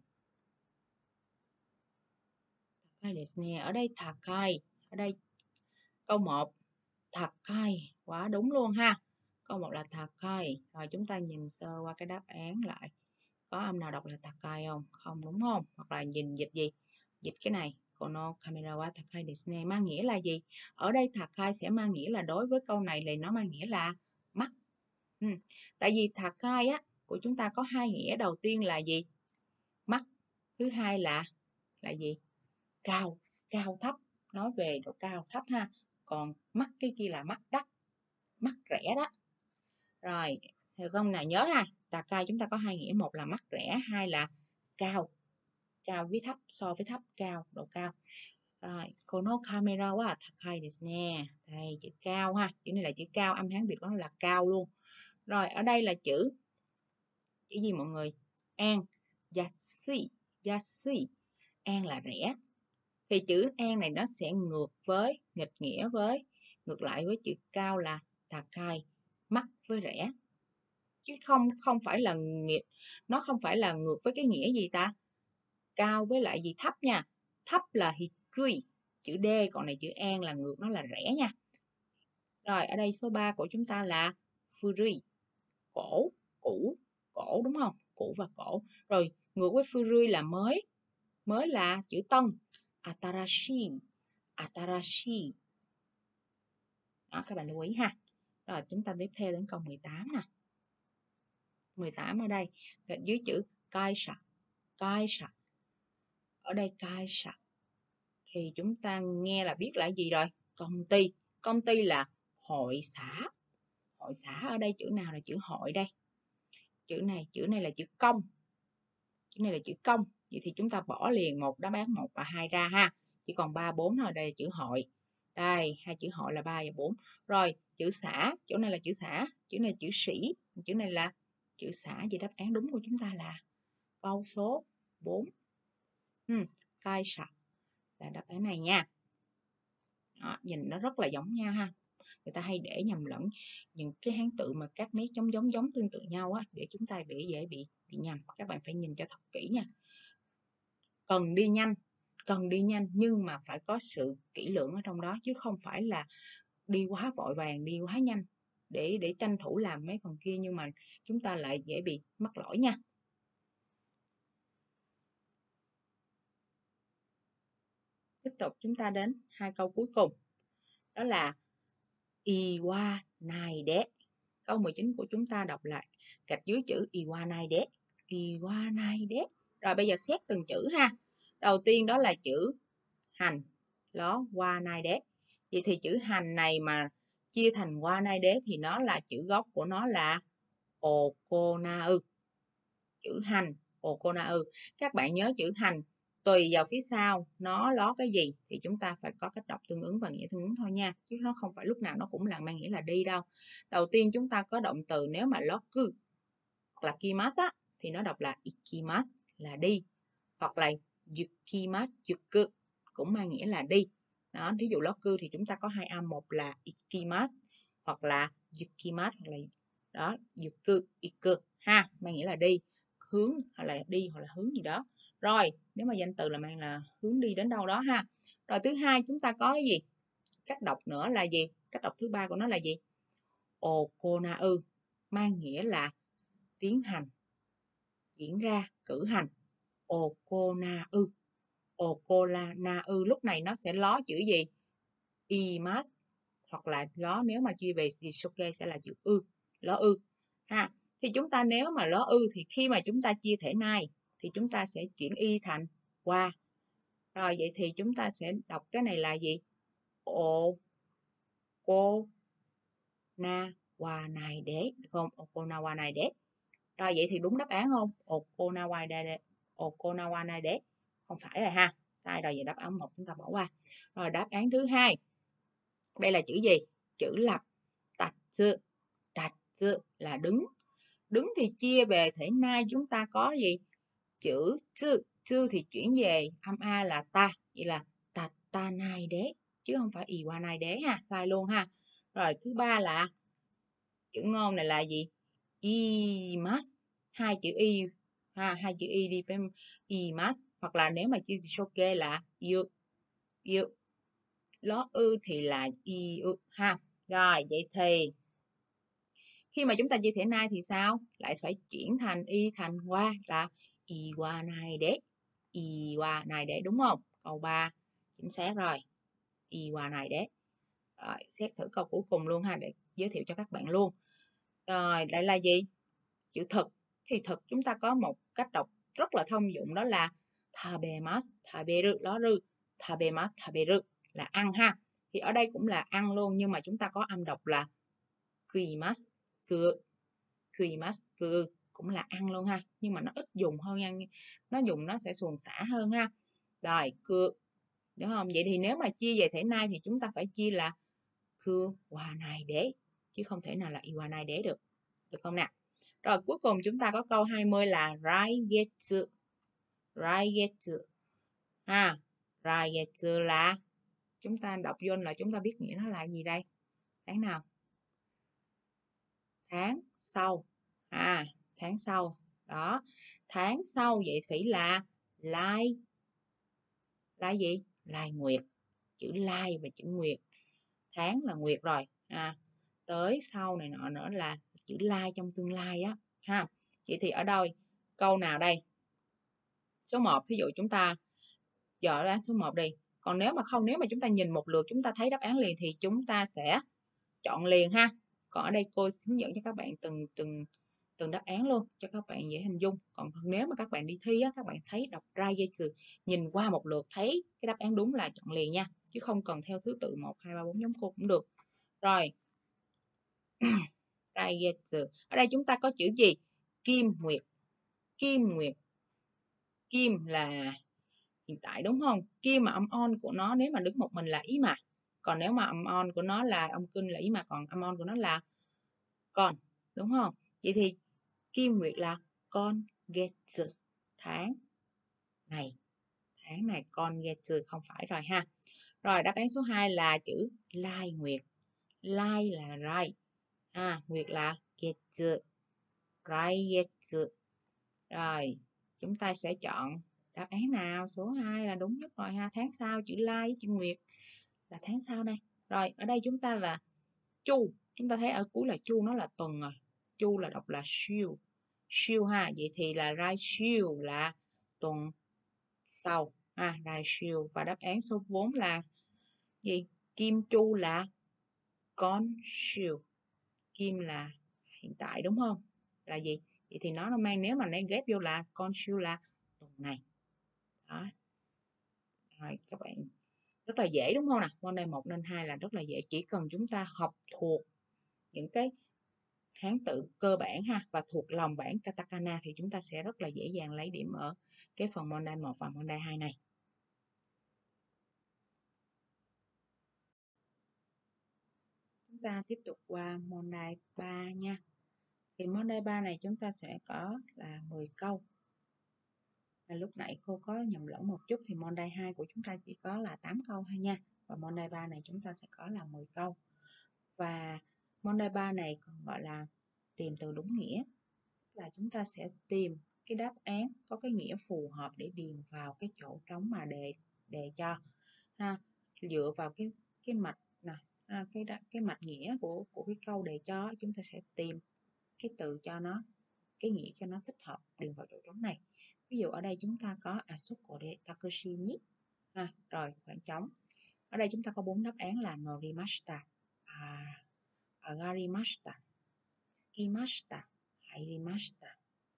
高いですね. Ở đây takai, ở đây câu 1 takai, quá đúng luôn ha. Câu 1 là takai. Rồi chúng ta nhìn sơ qua cái đáp án lại. Có âm nào đọc là takai không? Không đúng không? Hoặc là nhìn dịch gì? Dịch cái này. Kono kamera wa takai desu ne. Mang nghĩa là gì? Ở đây takai sẽ mang nghĩa là đối với câu này thì nó mang nghĩa là mắc. Tại vì takai á của chúng ta có hai nghĩa. Đầu tiên là gì? Mắc. Thứ hai là gì? Cao. Cao thấp. Nói về độ cao thấp ha. Còn mắc cái kia là mắc đắt. Mắc rẻ đó. Rồi. Thì không nào nhớ ha. Takai chúng ta có hai nghĩa. Một là mắc rẻ. Hai là cao. Cao với thấp, so với thấp, cao, độ cao. Rồi, kono kamera wa takai desu ne. Đây, chữ cao ha. Chữ này là chữ cao, âm Hán Việt của nó là cao luôn. Rồi, ở đây là chữ gì mọi người? An. Yasui. Yasui. An là rẻ. Thì chữ an này nó sẽ nghịch nghĩa với, ngược lại với chữ cao là takai, mắc với rẻ. Chứ không phải là nó không phải là ngược với cái nghĩa gì ta? Cao với lại gì thấp nha. Thấp là hikui, chữ D, còn này chữ an là ngược, nó là rẻ nha. Rồi ở đây số 3 của chúng ta là furui, cổ, cũ, cổ đúng không? Cũ và cổ. Rồi ngược với furui là mới, mới là chữ tân, atarashi, atarashi. Đó, các bạn lưu ý ha. Rồi chúng ta tiếp theo đến câu 18 nè. 18 ở đây, dưới chữ kaisha, kaisha. Ở đây kaisha thì chúng ta nghe là biết là gì rồi? Công ty. Công ty là hội xã. Hội xã ở đây chữ nào là chữ hội đây? Chữ này là chữ công. Chữ này là chữ công. Vậy thì chúng ta bỏ liền một đáp án 1 và 2 ra ha. Chỉ còn 3, 4 thôi. Đây là chữ hội. Đây, hai chữ hội là 3 và 4. Rồi, chữ xã. Chỗ này là chữ xã. Chữ này là chữ sĩ. Chữ này là chữ xã. Vậy đáp án đúng của chúng ta là câu số 4. Kaisha là đáp án này nha. Đó, nhìn nó rất là giống nhau ha. Người ta hay để nhầm lẫn những cái hán tự mà các nét giống tương tự nhau á, để chúng ta dễ bị nhầm. Các bạn phải nhìn cho thật kỹ nha. Cần đi nhanh nhưng mà phải có sự kỹ lưỡng ở trong đó, chứ không phải là đi quá vội vàng, đi quá nhanh để tranh thủ làm mấy phần kia, nhưng mà chúng ta lại dễ bị mắc lỗi nha. Tiếp tục chúng ta đến 2 câu cuối cùng. Đó là Iwanai. Câu 19 của chúng ta đọc lại gạch dưới chữ Iwanai. Iwanai. Rồi bây giờ xét từng chữ ha. Đầu tiên đó là chữ hành, đó wanai. Vậy thì chữ hành này mà chia thành wanai thì nó là chữ gốc của nó là okonau. Chữ hành okonau. Các bạn nhớ chữ hành tùy vào phía sau nó ló cái gì thì chúng ta phải có cách đọc tương ứng và nghĩa tương ứng thôi nha, chứ nó không phải lúc nào nó cũng là mang nghĩa là đi đâu. Đầu tiên chúng ta có động từ nếu mà ló cư hoặc là kimasu á, thì nó đọc là ikimasu là đi, hoặc là yukimasu yuku cũng mang nghĩa là đi. Đó, ví dụ ló cư thì chúng ta có hai âm, một là ikimasu hoặc là yukimasu, hoặc là đó yuku iku ha, mang nghĩa là đi, hướng hoặc là đi hoặc là hướng gì đó. Rồi nếu mà danh từ là mang là hướng đi đến đâu đó ha. Rồi thứ hai chúng ta có cái gì, cách đọc nữa là gì, cách đọc thứ ba của nó là gì, okonau, mang nghĩa là tiến hành, diễn ra, cử hành. Okonau. Okonau lúc này nó sẽ ló chữ gì, imasu, hoặc là ló nếu mà chia về shisoke sẽ là chữ ư, ló ư ha. Thì chúng ta nếu mà ló ư thì khi mà chúng ta chia thể nai thì chúng ta sẽ chuyển y thành qua. Rồi vậy thì chúng ta sẽ đọc cái này là gì, o cô na wa này đế, được không, okonawa này đế. Rồi vậy thì đúng đáp án không, okonawa này đế, không phải rồi ha, sai rồi. Vậy đáp án 1 chúng ta bỏ qua. Rồi đáp án thứ hai, đây là chữ gì, chữ lập, tatsu. Tatsu là đứng. Đứng thì chia về thể nai chúng ta có gì, chữ tsu thì chuyển về âm a là ta, vậy là tatanai đế chứ không phải iwanai đế ha, sai luôn ha. Rồi thứ ba là chữ ngôn này là gì, imasu, hai chữ y ha, hai chữ y đi phải imasu, hoặc là nếu mà chữ shoke là yu, ló ư thì là iu ha. Rồi vậy thì khi mà chúng ta chia thể nai thì sao, lại phải chuyển thành y thành wa là iwanai đế, đúng không? Câu 3 chính xác rồi, iwanai đế. Rồi xét thử câu cuối cùng luôn ha, để giới thiệu cho các bạn luôn. Rồi đây là gì, chữ thực. Thì thực chúng ta có một cách đọc rất là thông dụng, đó là tabemasu, taberu, ló rư, tabemasu, taberu là ăn ha. Thì ở đây cũng là ăn luôn, nhưng mà chúng ta có âm đọc là kuimasu, kuimasu cũng là ăn luôn ha, nhưng mà nó ít dùng hơn nha, nó sẽ suồng xả hơn ha. Rồi đúng không? Vậy thì nếu mà chia về thể nai thì chúng ta phải chia là kuwanai đế, chứ không thể nào là iwanai đế được, được không nào? Rồi cuối cùng chúng ta có câu 20 là raigetsu. Raigetsu ha, raigetsu là chúng ta đọc vô là chúng ta biết nghĩa nó là gì đây, tháng nào, tháng sau à, tháng sau đó, tháng sau. Vậy thủy là lai, lai gì, lai nguyệt, chữ lai và chữ nguyệt, tháng là nguyệt rồi à, tới sau này nọ nữa là chữ lai trong tương lai á ha. Vậy thì ở đâu, câu nào đây, số 1 ví dụ chúng ta dọn đáp án số 1 đi. Còn nếu mà không, nếu mà chúng ta nhìn một lượt chúng ta thấy đáp án liền thì chúng ta sẽ chọn liền ha. Còn ở đây cô hướng dẫn cho các bạn từng đáp án luôn cho các bạn dễ hình dung. Còn nếu mà các bạn đi thi á, các bạn thấy đọc raigetsu, nhìn qua một lượt thấy cái đáp án đúng là chọn liền nha, chứ không cần theo thứ tự 1 2 3 4 giống cô cũng được. Rồi raigetsu, ở đây chúng ta có chữ gì, kim nguyệt. Kim nguyệt, kim là hiện tại đúng không, kim mà âm on của nó nếu mà đứng một mình là ý mà, còn nếu mà âm on của nó là âm kinh là ý mà, còn âm on của nó là con, đúng không? Vậy thì kim nguyệt là con getsu, tháng này con getsu, không phải rồi ha. Rồi đáp án số 2 là chữ lai nguyệt. Lai là rai. Nguyệt là getsu. Rai getsu. Rồi, chúng ta sẽ chọn đáp án nào? Số 2 là đúng nhất rồi ha. Tháng sau chữ lai với chữ nguyệt là tháng sau đây. Rồi, ở đây chúng ta là chu. Chúng ta thấy ở cuối là chu nó là tuần rồi. Chu là đọc là siêu. Siêu ha. Vậy thì là rai siêu là tuần sau. Rai siêu. Và đáp án số 4 là gì? Kim chu là con siêu. Kim là hiện tại đúng không? Là gì? Vậy thì nó mang, nếu mà nó ghép vô là con siêu là tuần này. Đó. Rồi, các bạn rất là dễ đúng không nào? Môn này 1 nên 2 là rất là dễ. Chỉ cần chúng ta học thuộc những cái Hán tự cơ bản ha và thuộc lòng bảng katakana thì chúng ta sẽ rất là dễ dàng lấy điểm ở cái phần Monday 1 và Monday 2 này. Chúng ta tiếp tục qua Monday 3 nha. Thì Monday 3 này chúng ta sẽ có là 10 câu. Và lúc nãy cô có nhầm lẫn một chút thì Monday 2 của chúng ta chỉ có là 8 câu thôi nha. Và Monday 3 này chúng ta sẽ có là 10 câu. Và Monday 3 này còn gọi là tìm từ đúng nghĩa. Là chúng ta sẽ tìm cái đáp án có cái nghĩa phù hợp để điền vào cái chỗ trống mà đề cho ha, dựa vào cái mạch nè, cái mạch nghĩa của cái câu đề cho chúng ta sẽ tìm cái từ cho nó, cái nghĩa cho nó thích hợp điền vào chỗ trống này. Ví dụ ở đây chúng ta có asoko de takushi ni rồi khoảng trống. Ở đây chúng ta có 4 đáp án là norimashita, agarimashita, tsukimashita, hairimashita.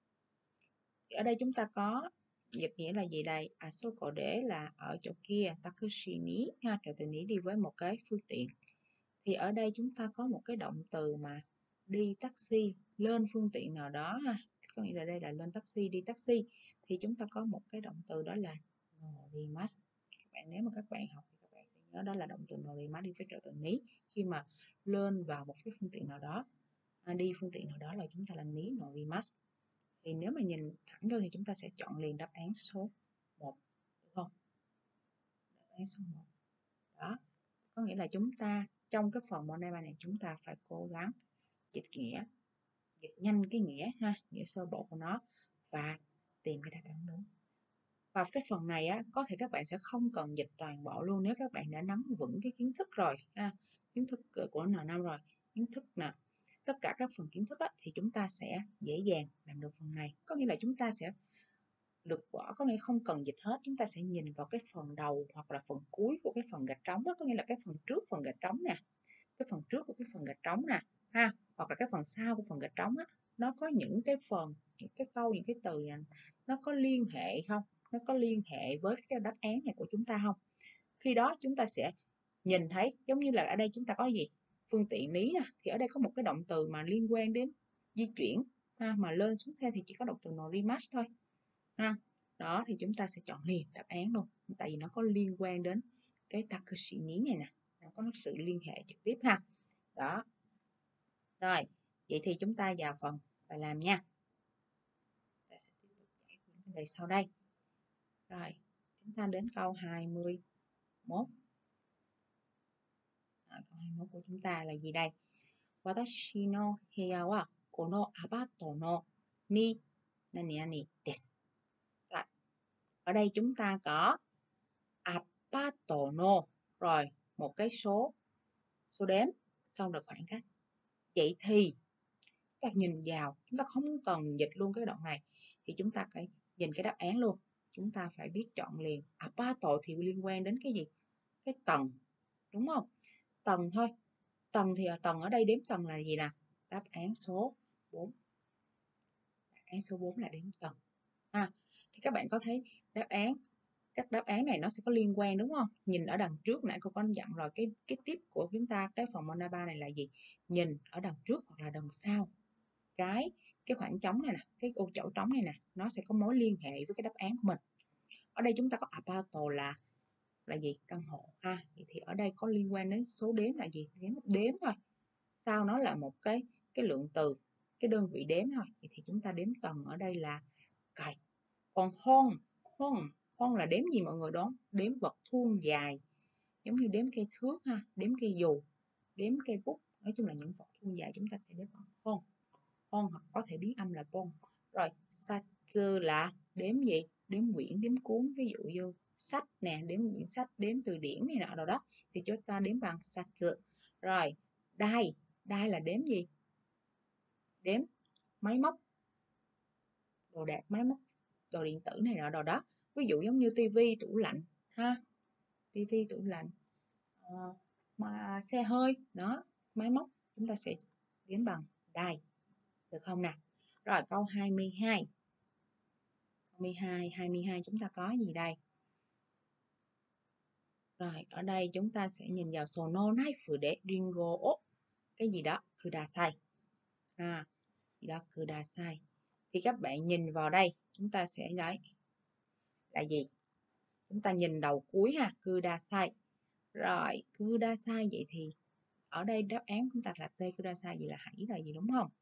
Ở đây chúng ta có dịch nghĩa là gì đây? Asoko de là ở chỗ kia, takushi ni trợ từ ní đi với một cái phương tiện. Thì ở đây chúng ta có một cái động từ mà đi taxi, lên phương tiện nào đó ha. Có nghĩa là đây là lên taxi, đi taxi. Thì chúng ta có một cái động từ đó là norimasu. Nếu mà các bạn học thì các bạn sẽ nhớ đó là động từ norimasu đi với trợ từ ní. Khi mà lên vào một cái phương tiện nào đó, đi phương tiện nào đó là chúng ta là ní norimasu. Thì nếu mà nhìn thẳng vô thì chúng ta sẽ chọn liền đáp án số 1, đúng không? Đáp án số 1. Đó. Có nghĩa là chúng ta trong cái phần Monday này chúng ta phải cố gắng dịch nghĩa, dịch nhanh cái nghĩa ha, nghĩa sơ bộ của nó và tìm cái đáp án đúng. Và cái phần này á, có thể các bạn sẽ không cần dịch toàn bộ luôn nếu các bạn đã nắm vững cái kiến thức rồi ha, kiến thức của N5 rồi, kiến thức nè, tất cả các phần kiến thức á, thì chúng ta sẽ dễ dàng làm được phần này. Có nghĩa là chúng ta sẽ lược bỏ, có nghĩa không cần dịch hết, chúng ta sẽ nhìn vào cái phần đầu hoặc là phần cuối của cái phần gạch trống đó, có nghĩa là cái phần trước phần gạch trống nè, cái phần trước của cái phần gạch trống nè ha, hoặc là cái phần sau của phần gạch trống á, nó có những cái phần, những cái câu, những cái từ này, nó có liên hệ không, nó có liên hệ với cái đáp án này của chúng ta không. Khi đó chúng ta sẽ nhìn thấy giống như là ở đây chúng ta có gì, phương tiện lý nè, thì ở đây có một cái động từ mà liên quan đến di chuyển ha, mà lên xuống xe thì chỉ có động từ norimasu thôi ha. Đó thì chúng ta sẽ chọn liền đáp án luôn, tại vì nó có liên quan đến cái takushi ní này nè, nó có sự liên hệ trực tiếp ha. Đó. Rồi, vậy thì chúng ta vào phần bài làm nha. Ta sẽ tiếp tục giải những vấn đề sau đây. Rồi, chúng ta đến câu 21. Câu 21 của chúng ta là gì đây? Watashi no heya wa kono abato no ni nani nani desu. Ở đây chúng ta có abato no, rồi một cái số đếm, xong rồi khoảng cách. Vậy thì các bạn nhìn vào, chúng ta không cần dịch luôn cái đoạn này, thì chúng ta phải nhìn cái đáp án luôn. Chúng ta phải biết chọn liền. Apato thì liên quan đến cái gì? Cái tầng, đúng không? Tầng thôi. Tầng thì tầng ở đây đếm tầng là gì nè? Đáp án số 4. Đáp án số 4 là đếm tầng. Thì các bạn có thấy các đáp án này nó sẽ có liên quan đúng không? Nhìn ở đằng trước, nãy cô có dặn rồi, cái tip của chúng ta, cái phần Monday 3 này là gì? Nhìn ở đằng trước hoặc là đằng sau cái khoảng trống này nè, cái ô chỗ trống này nè, nó sẽ có mối liên hệ với cái đáp án của mình. Ở đây chúng ta có apato là gì? Căn hộ ha. Vậy thì ở đây có liên quan đến số đếm là gì? Đếm thôi. Sau nó là một cái lượng từ, cái đơn vị đếm thôi. Vậy thì chúng ta đếm tầng ở đây là cài. Còn hon là đếm gì mọi người đoán? Đếm vật thuôn dài, giống như đếm cây thước ha, đếm cây dù. đếm cây bút. Nói chung là những vật thu dài chúng ta sẽ đếm bằng hon. Hon hoặc có thể biến âm là bon. Rồi, satsu là đếm gì? Đếm quyển, đếm cuốn. Ví dụ như sách nè, đếm quyển sách, đếm từ điển này nọ đó. Thì chúng ta đếm bằng satsu. Rồi, đai. Đai là đếm gì? Đếm máy móc, đồ đạc máy móc, đồ điện tử này nọ đồ đó. Ví dụ giống như tivi, tủ lạnh ha. Tivi, tủ lạnh, mà xe hơi đó, máy móc chúng ta sẽ đếm bằng đai, được không nào? Rồi câu 22. 22 chúng ta có gì đây? Rồi ở đây chúng ta sẽ nhìn vào sono knife để ringo o cái gì đó kudasai. Gì đó kudasai. Thì các bạn nhìn vào đây, chúng ta sẽ nói là gì? Chúng ta nhìn đầu cuối ha, kudasai. Rồi, kudasai vậy thì ở đây đáp án chúng ta là T kudasai, vậy là hãy là gì đúng không?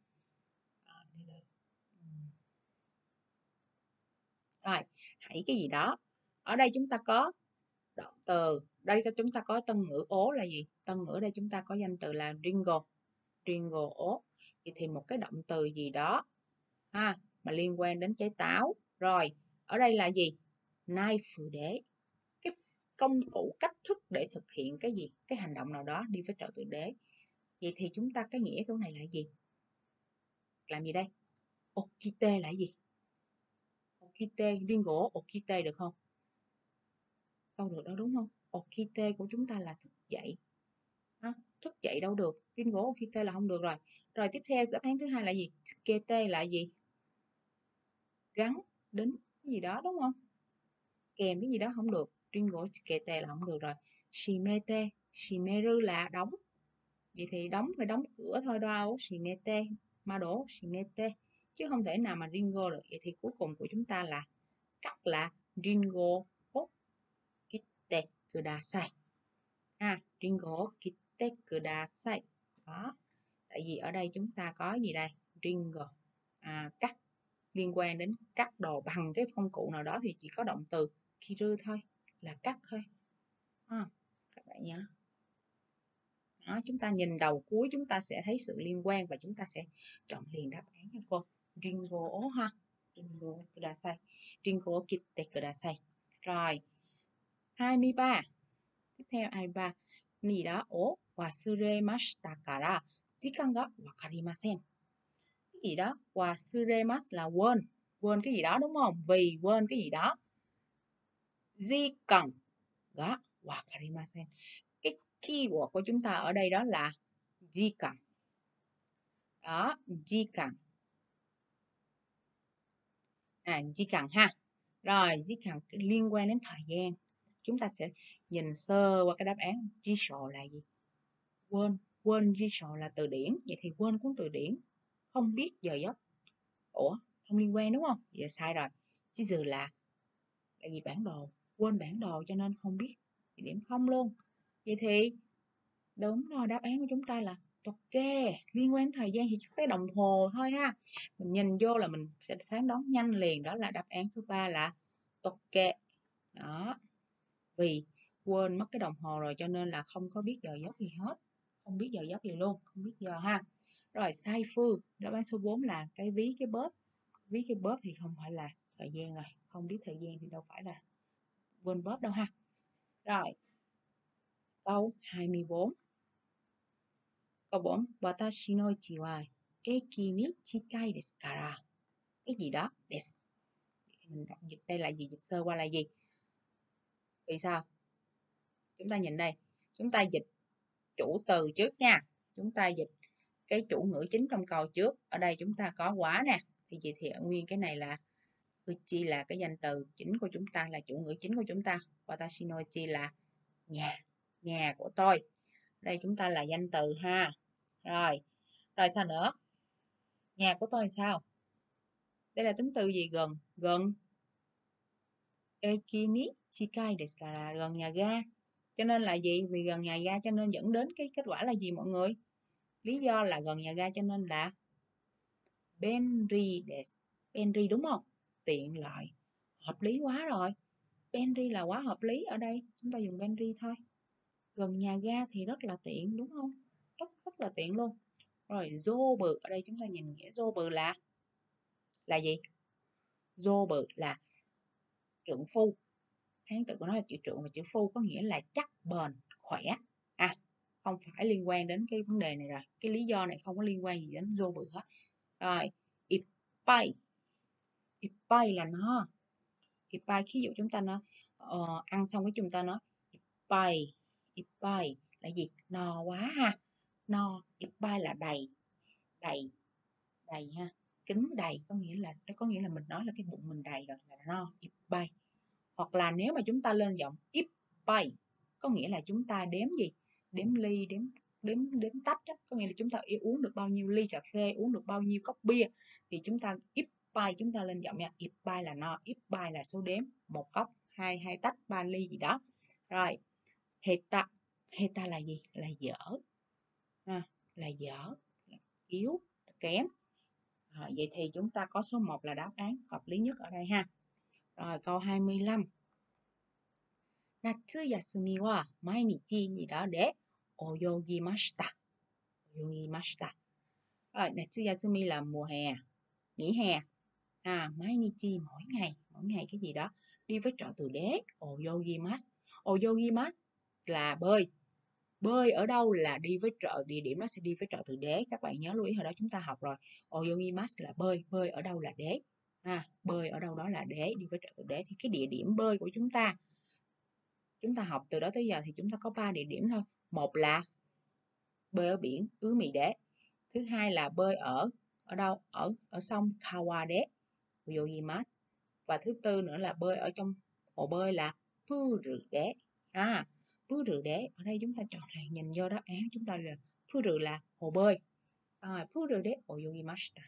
Rồi, hãy cái gì đó. Ở đây chúng ta có động từ. Đây chúng ta có tân ngữ ố là gì? Tân ngữ đây chúng ta có danh từ là ringo. Ringo ố. Vậy thì một cái động từ gì đó ha, mà liên quan đến trái táo. Rồi, ở đây là gì? Knife để cái công cụ, cách thức để thực hiện cái gì? Cái hành động nào đó đi với trợ từ đế. Vậy thì chúng ta cái nghĩa câu này là gì? Làm gì đây? Okite là gì? Okite, ringo okite được không? Đâu được đâu đúng không? Okite của chúng ta là thức dậy. Thức dậy đâu được. Ringo okite là không được rồi. Rồi tiếp theo đáp án thứ hai là gì? Tsukete là gì? Gắn đến cái gì đó đúng không? Kèm cái gì đó không được. Ringo tsukete là không được rồi. Shimete, shimeru là đóng. Vậy thì đóng phải đóng cửa thôi đâu. Shimete, mado shimete. Chứ không thể nào mà ringo được. Vậy thì cuối cùng của chúng ta là cắt là ringo okite kudasai. Ringo okite kudasai. Đó. Tại vì ở đây chúng ta có gì đây? Ringo. Cắt. Liên quan đến cắt đồ bằng cái công cụ nào đó thì chỉ có động từ kiru thôi. Là cắt thôi. Các bạn nhớ. Đó, chúng ta nhìn đầu cuối chúng ta sẽ thấy sự liên quan và chúng ta sẽ chọn liền đáp án nha cô. Ringo ha. Ringo kudasai. Ringo okite kudasai. Rồi. 23. Tiếp theo 23. Gì đó? Wasuremashita kara jikan ga wakarimasen. Cái gì đó? Wasuremasu là quên. Quên cái gì đó đúng không? Vì quên cái gì đó. Jikan ga wakarimasen. Cái keyword của chúng ta ở đây đó là jikan. Đó, jikan. Jikan ha. Rồi, jikan liên quan đến thời gian. Chúng ta sẽ nhìn sơ qua cái đáp án. Jisho là gì? Quên. Quên jisho là từ điển. Vậy thì quên cuốn từ điển. Không biết giờ giấc. Ủa, không liên quan đúng không? Vậy sai rồi. Chizu là gì? Bản đồ. Quên bản đồ cho nên không biết. Thì điểm không luôn. Vậy thì đúng rồi, đáp án của chúng ta là toke. Liên quan thời gian thì chỉ có cái đồng hồ thôi ha. Mình nhìn vô là mình sẽ phán đoán nhanh liền. Đó là đáp án số 3 là toke. Đó. Vì quên mất cái đồng hồ rồi cho nên là không có biết giờ giấc gì hết. Không biết giờ giấc gì luôn. Không biết giờ ha. Rồi sai phương. Đáp án số 4 là cái ví cái bóp. Ví cái bóp thì không phải là thời gian rồi. Không biết thời gian thì đâu phải là quên bóp đâu ha. Rồi. Câu 24. Câu 4. Watashi no ichi wa eki ni chikai desu kara. Cái gì đó? Desu. Mình đọc dịch đây là gì? Dịch sơ qua là gì? Vì sao? Chúng ta nhìn đây. Chúng ta dịch chủ từ trước nha. Chúng ta dịch cái chủ ngữ chính trong câu trước. Ở đây chúng ta có quá nè. Thì ở nguyên cái này là uchi là cái danh từ chính của chúng ta, là chủ ngữ chính của chúng ta. Watashi no ichi là nhà. Nhà của tôi. Đây chúng ta là danh từ ha. Rồi. Rồi sao nữa? Nhà của tôi sao? Đây là tính từ gì? Gần. Gần. Eki ni chikai desu kara. Gần nhà ga. Cho nên là gì? Vì gần nhà ga cho nên dẫn đến cái kết quả là gì mọi người? Lý do là gần nhà ga cho nên là benri desu. Benri đúng không? Tiện lợi. Hợp lý quá rồi. Benri là quá hợp lý. Ở đây chúng ta dùng benri thôi. Gần nhà ga thì rất là tiện đúng không? rất là tiện luôn. Rồi zobu, ở đây chúng ta nhìn nghĩa zobu là gì? Zobu là trượng phu. Hán tự của nó là chữ trượng và chữ phu, có nghĩa là chắc, bền, khỏe. Không phải liên quan đến cái vấn đề này rồi. Cái lý do này không có liên quan gì đến zobu hết. Rồi, ippai. Ippai là no. Ippai, ví dụ chúng ta nói ăn xong cái chúng ta nói ippai. Ippai là gì? No quá ha. No, ippai là đầy. Đầy ha. Kính đầy có nghĩa là mình nói là cái bụng mình đầy rồi, là no, ippai. Hoặc là nếu mà chúng ta lên giọng ippai có nghĩa là chúng ta đếm gì? Đếm ly, đếm tách đó. Có nghĩa là chúng ta uống được bao nhiêu ly cà phê, uống được bao nhiêu cốc bia thì chúng ta ippai, chúng ta lên giọng nha. Ippai là no, ippai là số đếm, một cốc, hai tách, 3 ly gì đó. Rồi, heta. Heta là gì? Là dở. Là dở, yếu, kém. Vậy thì chúng ta có số 1 là đáp án hợp lý nhất ở đây ha. Rồi câu 25. Natsu yasumi wa mainichi gì đó để oyogimashita. Oyogimashita. Rồi, Natsu yasumi là mùa hè, nghỉ hè. Mainichi mỗi ngày cái gì đó. Đi với trọ từ đế, oyogimasu. Oyogimasu là bơi. Bơi ở đâu là đi với trợ, địa điểm nó sẽ đi với trợ từ đế. Các bạn nhớ lưu ý hồi đó chúng ta học rồi. Oyogimasu là bơi, bơi ở đâu là đế. Bơi ở đâu đó là đế, đi với trợ từ đế. Thì cái địa điểm bơi của chúng ta học từ đó tới giờ thì chúng ta có 3 địa điểm thôi. Một là bơi ở biển Ứ Mì Đế. Thứ hai là bơi ở đâu? Ở sông Kawade, Oyogimasu. Và thứ tư nữa là bơi ở trong hồ bơi là Puru Đế. Puru Đế, ở đây chúng ta chọn là nhìn vô đáp án chúng ta là Puru là hồ bơi. Puru Đế Oyogimashita.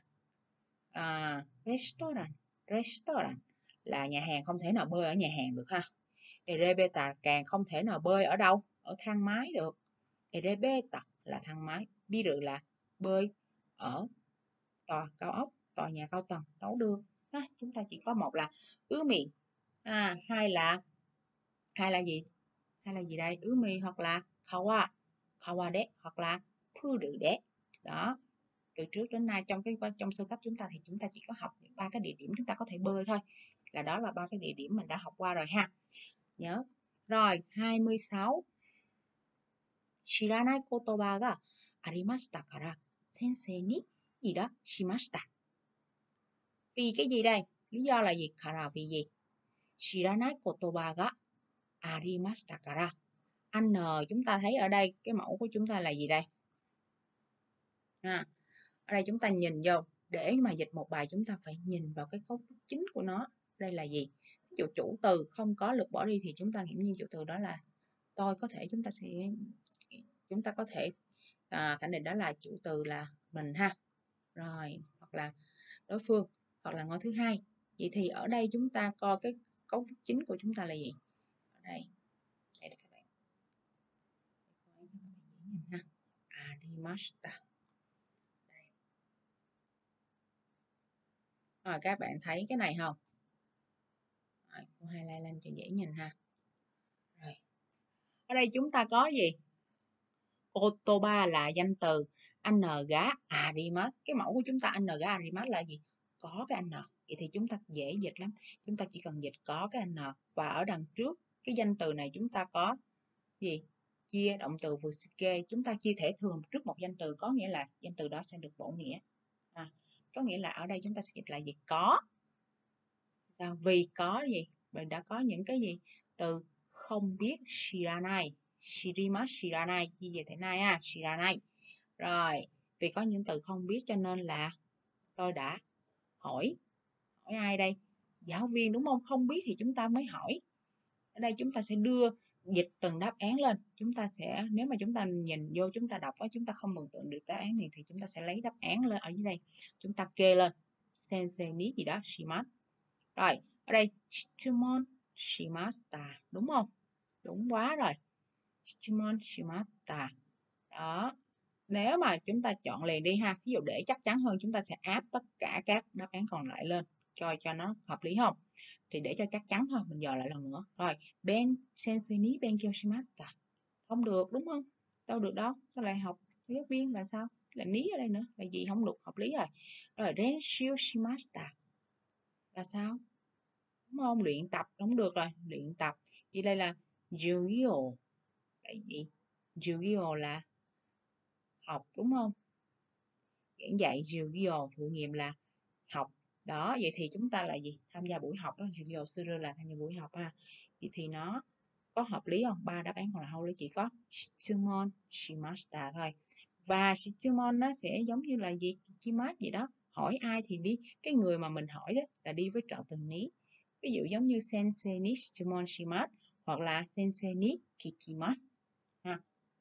Restaurant là nhà hàng, không thể nào bơi ở nhà hàng được ha. Elevator càng không thể nào bơi ở đâu? Ở thang máy được. Elevator là thang máy, biru là bơi ở tòa cao ốc, tòa nhà cao tầng, đấu đường. Chúng ta chỉ có một là ứ mì, hai là gì? Hai là gì đây? Ứ mì hoặc là kawade hoặc là puru đế. Đó. Từ trước đến nay trong sơ cấp chúng ta thì chúng ta chỉ có học 3 cái địa điểm chúng ta có thể bơi thôi. Đó là 3 cái địa điểm mình đã học qua rồi ha. Nhớ. Rồi, 26. Shiranai kotoba ga arimashita kara sensei ni gì đó shimashita. Vì cái gì đây? Lý do là gì? Kara vì gì? Shiranai kotoba ga arimashita kara. Anh N chúng ta thấy ở đây cái mẫu của chúng ta là gì đây? Ở đây chúng ta nhìn vô, để mà dịch một bài chúng ta phải nhìn vào cái cấu trúc chính của nó. Đây là gì? Ví dụ chủ từ không có lực bỏ đi thì chúng ta nghiễm nhiên chủ từ đó là tôi, có thể chúng ta có thể khẳng định đó là chủ từ là mình ha. Rồi, hoặc là đối phương, hoặc là ngôi thứ hai. Vậy thì ở đây chúng ta coi cái cấu trúc chính của chúng ta là gì? Ở đây là các bạn nhìn ha. Arimashita. Rồi các bạn thấy cái này không? Rồi, cô highlight lên cho dễ nhìn ha. Rồi. Ở đây chúng ta có gì? Kotoba là danh từ, anh gá arimasu. Cái mẫu của chúng ta anh gá arimasu là gì? Có cái anh n. Vậy thì chúng ta dễ dịch lắm. Chúng ta chỉ cần dịch có cái anh n. Và ở đằng trước cái danh từ này chúng ta có gì? Chia động từ fusuke. Chúng ta chia thể thường trước một danh từ, có nghĩa là danh từ đó sẽ được bổ nghĩa. Có nghĩa là ở đây chúng ta sẽ dịch lại gì? Có. Sao? Vì có gì? Mình đã có những cái gì? Từ không biết, shiranai, shirimasu, shiranai, chia về thể này shiranai. Rồi, vì có những từ không biết cho nên là tôi đã hỏi ai đây? Giáo viên đúng không? Không biết thì chúng ta mới hỏi. Ở đây chúng ta sẽ đưa dịch từng đáp án lên. Chúng ta sẽ, nếu mà chúng ta nhìn vô chúng ta đọc chúng ta không mường tượng được đáp án này thì chúng ta sẽ lấy đáp án lên ở dưới đây. Chúng ta kê lên. Sensei ni gì đó, shimasu. Rồi, ở đây shitsumon shimashita, đúng không? Đúng quá rồi. Shitsumon shimashita. Đó. Nếu mà chúng ta chọn liền đi ha, ví dụ để chắc chắn hơn chúng ta sẽ áp tất cả các đáp án còn lại lên coi cho nó hợp lý không. Thì để cho chắc chắn thôi, mình dò lại lần nữa. Rồi, ben sensei ni benkyou shimashita. Không được đúng không? Đâu được đâu. Tôi lại học giáo viên là sao? Là ní ở đây nữa, là gì không được hợp lý rồi. Rồi renshiu shimashita là sao? Đúng không? Luyện tập không được rồi, luyện tập. Vậy đây là jugyo là gì? Jugyo là học đúng không? Giảng dạy jugyo, thụ nghiệm là học. Đó, vậy thì chúng ta là gì? Tham gia buổi học đó, jugyo suru là tham gia buổi học ha. Vậy thì nó có hợp lý không? Ba đáp án còn là hầu lý, chỉ có shitsumon shimashita thôi. Và shitsumon nó sẽ giống như là gì? Kikimasu gì đó. Hỏi ai thì đi, cái người mà mình hỏi đó là đi với trợ từ ní. Ví dụ giống như sensei ni shitsumon shimasu hoặc là sensei ni kikimasu ha.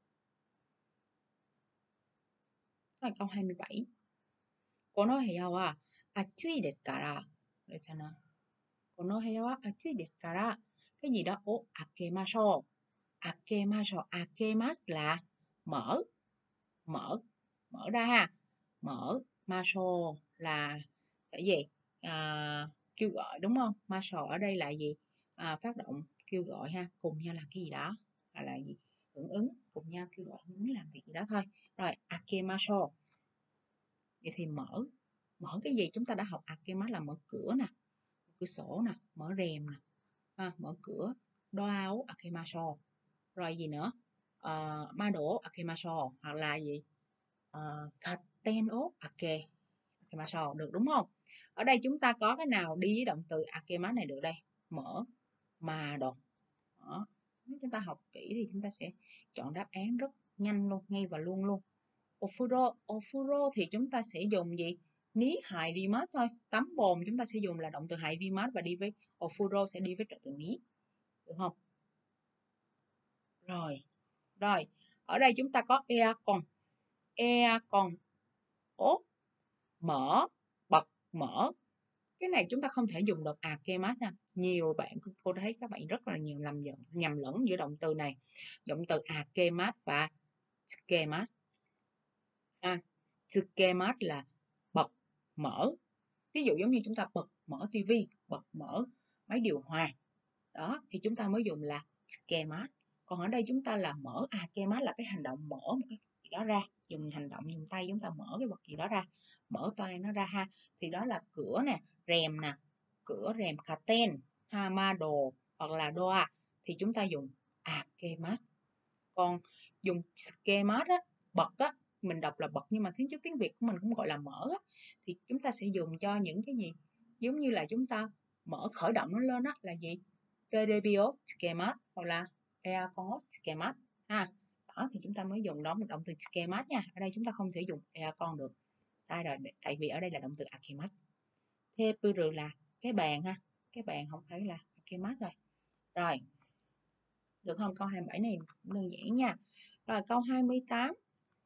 Đó là câu 27. この部屋は暑いですから、rồi sao nào? この部屋は暑いですから、cái gì đó, ô, 開けましょう。開けましょう。開けますlà mở, mở, mở ra ha. Mở, ましょう là cái gì? Kêu gọi đúng không? ましょうở đây là gì? Phát động, kêu gọi ha, cùng nhau làm cái gì đó. Hoặc là gì? Hưởng ứng, cùng nhau kêu gọi hưởng ứng làm việc gì đó thôi. Rồi, 開けましょう. Vậy thì mở, mở cái gì? Chúng ta đã học 開けます là mở cửa nè, cửa sổ nè, mở rèm nè, mở cửa. ドアを開けましょう. Rồi gì nữa? Mado akemashou hoặc là gì? Katen o akemashou được đúng không? Ở đây chúng ta có cái nào đi với động từ akemasu này được đây? Mở, mado. Đó. Nếu chúng ta học kỹ thì chúng ta sẽ chọn đáp án rất nhanh luôn, ngay và luôn luôn. Ofuro thì chúng ta sẽ dùng gì? Ní hài rimasu thôi. Tắm bồn chúng ta sẽ dùng là động từ hài rimasu và đi với ofuro sẽ đi với trợ từ ní. Được không? Rồi, ở đây chúng ta có eacon, ốp, mở, bật, mở. Cái này chúng ta không thể dùng được akemasu nha. Nhiều bạn, cô thấy các bạn rất là nhiều nhầm lẫn giữa động từ này. Động từ akemasu và tsukemasu. Tsukemasu là bật, mở. Ví dụ giống như chúng ta bật, mở tivi, bật, mở máy điều hòa. Đó, thì chúng ta mới dùng là tsukemasu. Còn ở đây chúng ta là mở, akemasu là cái hành động mở một cái gì đó ra, dùng hành động dùng tay chúng ta mở cái vật gì đó ra, mở toan nó ra ha. Thì đó là cửa nè, cửa rèm curtain ha, mado hoặc là doa thì chúng ta dùng akemasu. Còn dùng tsukemasu á, bật á, mình đọc là bật nhưng mà tiếng Việt của mình cũng gọi là mở á, thì chúng ta sẽ dùng cho những cái gì giống như là chúng ta mở khởi động nó lên á là gì? Terebio tsukemasu hoặc là aircon tsukemasu ha. Đó thì chúng ta mới dùng đó một động từ tsukemasu nha. Ở đây chúng ta không thể dùng aircon được. Sai rồi, tại vì ở đây là động từ akemasu. Tepuru là cái bàn ha. Cái bàn không phải là akemasu rồi. Rồi. Được không? Câu 27 này cũng đơn giản nha. Rồi câu 28.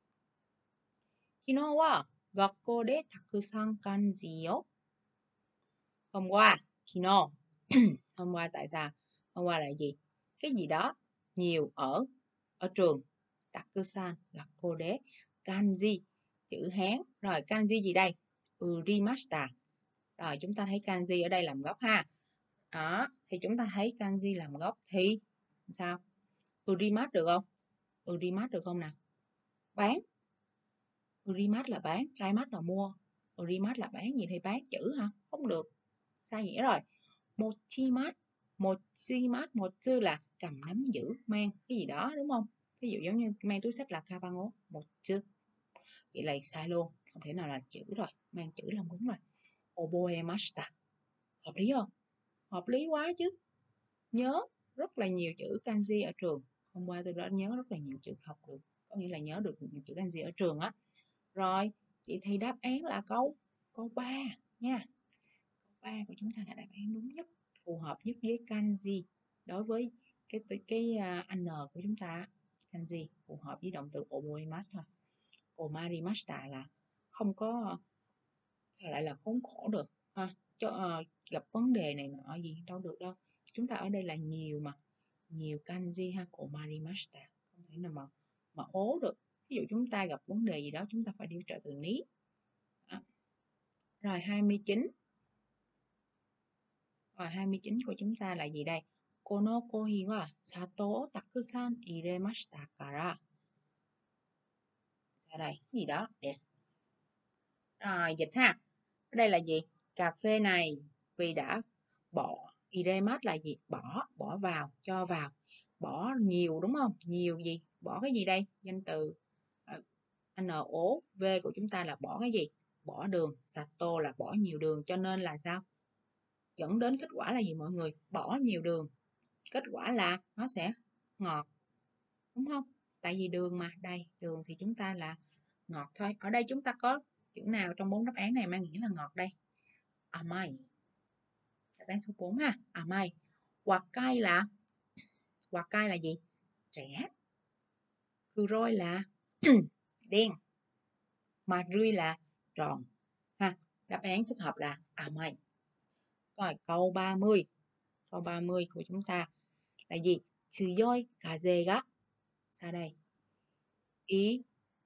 Kino wa gakkou de takusan kanji yo. Hôm qua, kino. Hôm qua tại sao? Hôm qua là gì? Cái gì đó nhiều ở trường. Takusan, gakkou de, kanji, chữ Hán. Rồi kanji gì đây? Urimashita. Rồi chúng ta thấy kanji ở đây làm gốc ha. Đó, thì chúng ta thấy kanji làm gốc thì sao? Urimasu được không? Urimasu được không nào? Bán. Urimasu là bán, kaimasu là mua. Urimasu là bán gì thì bán chữ hả? Không được. Sai nghĩa rồi. Mochimasu. Mochi là cầm nắm giữ, mang cái gì đó đúng không? Ví dụ giống như mang túi sách là kabango, mochi. Vậy là sai luôn, không thể nào là chữ rồi, mang chữ là đúng rồi. Oboemashita. Hợp lý không? Hợp lý quá chứ. Nhớ rất là nhiều chữ kanji ở trường. Hôm qua tôi đã nhớ rất là nhiều chữ học được, có nghĩa là nhớ được những chữ kanji ở trường á. Rồi, chị thì đáp án là câu 3 nha. Câu 3 của chúng ta là đáp án đúng nhất, phù hợp nhất với kanji. Đối với cái N của chúng ta, kanji phù hợp với động từ oboemasu thôi. Omarimashita là không có, sao lại là khốn khổ được ha. Gặp vấn đề này nọ gì đâu được đâu. Chúng ta ở đây là nhiều mà, nhiều kanji ha, omarimashita không thể nào mà ố được. Ví dụ chúng ta gặp vấn đề gì đó chúng ta phải đi trợ từ ní. Đó. Rồi 29. Rồi 29 của chúng ta là gì đây? Kono kohi wa sato o takusan iremashita kara. Ở đây gì đó desu. Rồi dịch ha. Ở đây là gì? Cà phê này vì đã bỏ iremat là gì? Bỏ vào, cho vào. Bỏ nhiều đúng không? Nhiều gì? Bỏ cái gì đây? Danh từ NOV của chúng ta là bỏ cái gì? Bỏ đường. Sato là bỏ nhiều đường, cho nên là sao? Dẫn đến kết quả là gì mọi người? Bỏ nhiều đường. Kết quả là nó sẽ ngọt. Đúng không? Tại vì đường mà. Đây, đường thì chúng ta là ngọt thôi. Ở đây chúng ta có chữ nào trong 4 đáp án này mang nghĩa là ngọt đây? Amai. Đáp án số 4 ha. Amai. Hoặc cay là gì? Trẻ. Kuroi là đen. Mà rươi là tròn. Ha. Đáp án thích hợp là amai. Rồi câu 30. Câu 30 của chúng ta là gì? Tsuyoi kaze ga. Sau đây. Ý.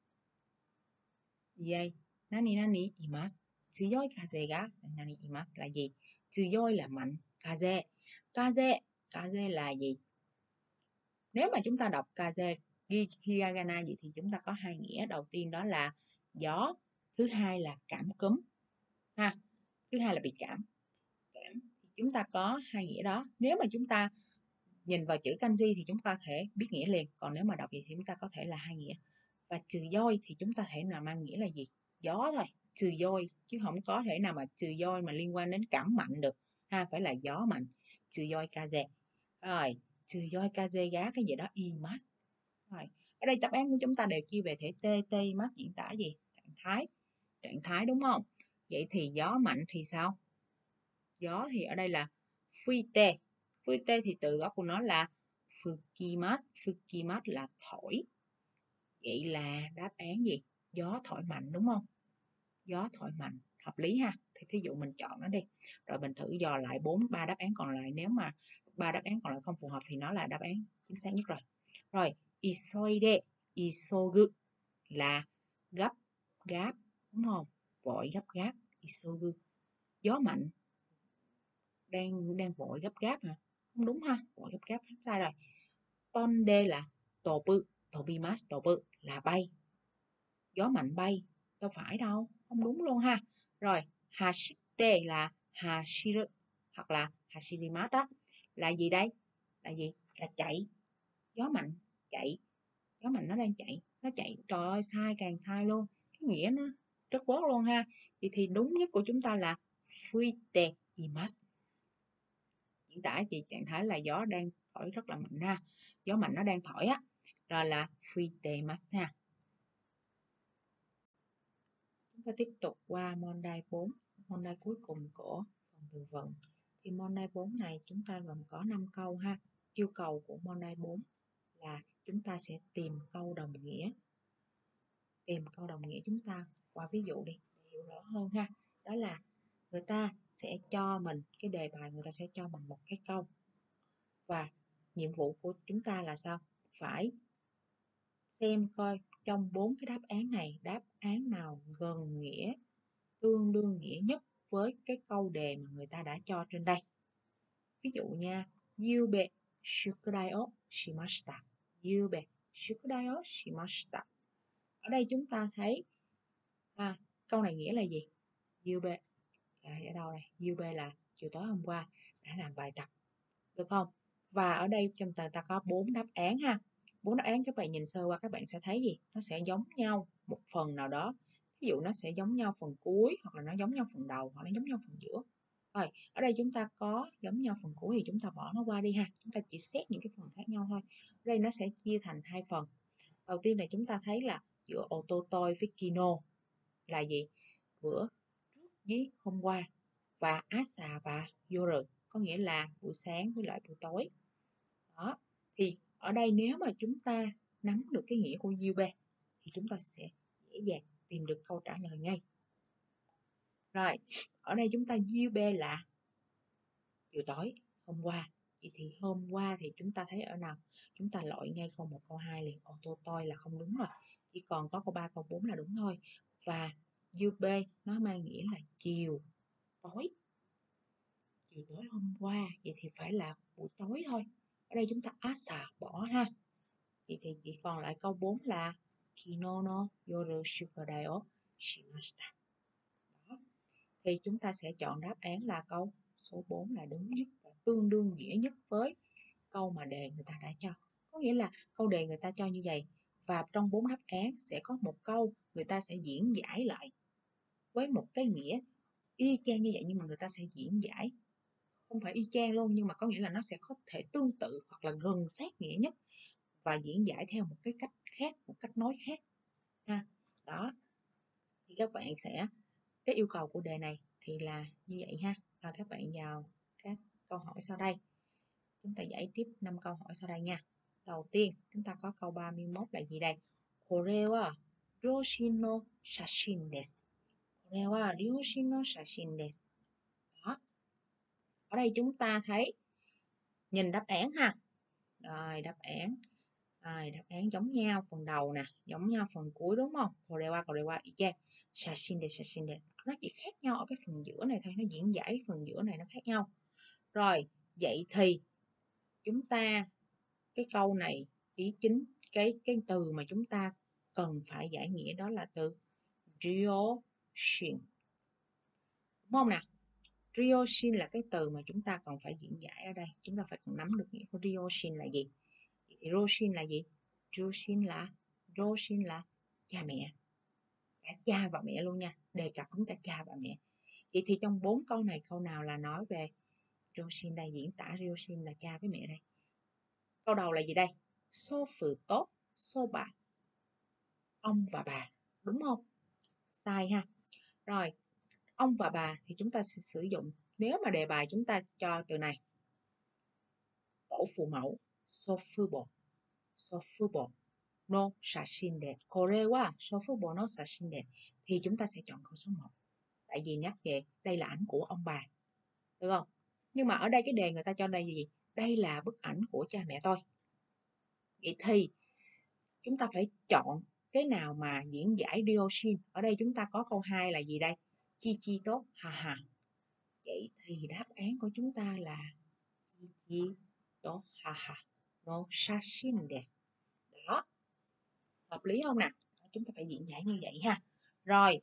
Dây. Nani imasu. Tsuyoi kaze ga. Nani imasu là gì? Tsuyoi là mạnh. Kaze. Kaze là gì? Nếu mà chúng ta đọc kaze hiragana gì thì chúng ta có hai nghĩa. Đầu tiên đó là gió, thứ hai là cảm cúm. Ha. Thứ hai là bị cảm. Chúng ta có hai nghĩa đó. Nếu mà chúng ta nhìn vào chữ kanji thì chúng ta có thể biết nghĩa liền. Còn nếu mà đọc vậy thì chúng ta có thể là hai nghĩa. Và trừ dôi thì chúng ta thể nào mang nghĩa là gì? Gió thôi. Trừ dôi. Chứ không có thể nào mà trừ dôi mà liên quan đến cảm mạnh được. Ha, phải là gió mạnh. Trừ dôi kaze. Rồi. Trừ dôi kaze gá cái gì đó imasu. Rồi. Ở đây đáp án của chúng ta đều chia về thể t mắt diễn tả gì? Trạng thái đúng không? Vậy thì gió mạnh thì sao? Gió thì ở đây là fuite. Fuite thì từ gốc của nó là fukimasu là thổi. Vậy là đáp án gì? Gió thổi mạnh đúng không? Gió thổi mạnh, hợp lý ha. Thì thí dụ mình chọn nó đi. Rồi mình thử dò lại ba đáp án còn lại. Nếu mà ba đáp án còn lại không phù hợp thì nó là đáp án chính xác nhất rồi. Rồi, isoide, isogu là gấp gáp đúng không? Vội gấp gáp, isogu. Gió mạnh đang vội gấp gáp hả? Không đúng ha, vội gấp gáp sai rồi. Tonde là tobimasu là bay. Gió mạnh bay, đâu phải đâu, không đúng luôn ha. Rồi, hashite là hashiru hoặc là hashirimasu đó. Là gì đây? Là gì? Là chạy. Gió mạnh chạy. Gió mạnh nó đang chạy, nó chạy. Trời ơi, sai càng sai luôn. Cái nghĩa nó rất quất luôn ha. Vậy thì đúng nhất của chúng ta là fuite imasu. Diễn tả chị trạng thái là gió đang thổi rất là mạnh ha. Gió mạnh nó đang thổi á. Rồi là fuite imasu ha. Chúng ta tiếp tục qua Monday 4, Monday cuối cùng của phần từ vựng. Thì Monday 4 này chúng ta gồm có 5 câu ha. Yêu cầu của Monday 4 là chúng ta sẽ tìm câu đồng nghĩa. Tìm câu đồng nghĩa chúng ta qua ví dụ đi để hiểu rõ hơn ha. Đó là người ta sẽ cho mình cái đề bài, người ta sẽ cho mình một cái câu. Và nhiệm vụ của chúng ta là sao? Phải xem coi trong 4 cái đáp án này, đáp án nào gần nghĩa, tương đương nghĩa nhất với cái câu đề mà người ta đã cho trên đây. Ví dụ nha, Yube shukudai o shimashita. Yube shukudai o shimashita. Ở đây chúng ta thấy câu này nghĩa là gì? Yube ở đâu đây? Yube là chiều tối hôm qua đã làm bài tập, được không? Và ở đây trong ta có 4 đáp án ha. 4 đáp án các bạn nhìn sơ qua các bạn sẽ thấy gì? Nó sẽ giống nhau một phần nào đó. Ví dụ nó sẽ giống nhau phần cuối, hoặc là nó giống nhau phần đầu, hoặc là nó giống nhau phần giữa. Rồi, ở đây chúng ta có giống nhau phần cuối thì chúng ta bỏ nó qua đi ha. Chúng ta chỉ xét những cái phần khác nhau thôi. Ở đây nó sẽ chia thành hai phần. Đầu tiên là chúng ta thấy là giữa ototoi với kino là gì? Bữa trước với hôm qua. Và asa và yoru có nghĩa là buổi sáng với lại buổi tối. Đó. Thì ở đây nếu mà chúng ta nắm được cái nghĩa của Yube thì chúng ta sẽ dễ dàng tìm được câu trả lời ngay. Rồi, ở đây chúng ta Yube là chiều tối hôm qua. Vậy thì hôm qua thì chúng ta thấy ở nào? Chúng ta loại ngay câu 1, câu 2 liền. Ototoi là không đúng rồi. Chỉ còn có câu 3, câu 4 là đúng thôi. Và Yube nó mang nghĩa là chiều tối. Chiều tối hôm qua, vậy thì phải là buổi tối thôi. Ở đây chúng ta asa bỏ ha. Vậy thì chỉ còn lại câu 4 là Kino no yoru shukadai o shimashita. Đó. Thì chúng ta sẽ chọn đáp án là câu số 4 là đúng nhất và tương đương nghĩa nhất với câu mà đề người ta đã cho. Có nghĩa là câu đề người ta cho như vậy và trong 4 đáp án sẽ có một câu người ta sẽ diễn giải lại với một cái nghĩa y chang như vậy, nhưng mà người ta sẽ diễn giải không phải y chang luôn, nhưng mà có nghĩa là nó sẽ có thể tương tự hoặc là gần sát nghĩa nhất và diễn giải theo một cái cách khác, một cách nói khác ha. Đó, thì các bạn sẽ, cái yêu cầu của đề này thì là như vậy ha. Rồi các bạn vào các câu hỏi sau đây, chúng ta giải tiếp 5 câu hỏi sau đây nha. Đầu tiên chúng ta có câu 31 là gì đây? Kore wa ryoshin no shashin desu. Kore wa ryoshin no shashin desu. Đó, ở đây chúng ta thấy nhìn đáp án ha. Rồi đáp án, đáp án giống nhau, phần đầu nè giống nhau, phần cuối đúng không? Kore wa y chang. Shashin desu. Nó chỉ khác nhau ở cái phần giữa này thôi, nó diễn giải cái phần giữa này nó khác nhau. Rồi vậy thì chúng ta, cái câu này ý chính, cái từ mà chúng ta cần phải giải nghĩa đó là từ ryoshin, đúng không nào? Ryoshin là cái từ mà chúng ta cần phải diễn giải ở đây, chúng ta phải cần nắm được nghĩa của ryoshin là gì. Thì ryoshin là gì? Ryoshin là cha mẹ, cả cha và mẹ luôn nha, đề cập đến cả cha và mẹ. Vậy thì trong 4 câu này, câu nào là nói về ryoshin đây, diễn tả ryoshin là cha với mẹ đây? Câu đầu là gì đây? Sô phụ tốt, sô bà, ông và bà, đúng không? Sai ha. Rồi, ông và bà thì chúng ta sẽ sử dụng, nếu mà đề bài chúng ta cho từ này, tổ phụ mẫu, sô phụ bồ no shashin de, kore wa sô phụ bồ no shashin de, thì chúng ta sẽ chọn câu số 1. Tại vì nhắc về đây là ảnh của ông bà, được không? Nhưng mà ở đây cái đề người ta cho đây gì? Đây là bức ảnh của cha mẹ tôi. Vậy thì chúng ta phải chọn cái nào mà diễn giải ryoshin. Ở đây chúng ta có câu 2 là gì đây? Chichi tốt ha. Vậy thì đáp án của chúng ta là chichi tốt ha no shashin desu. Đó, hợp lý không nè? Chúng ta phải diễn giải như vậy ha. Rồi,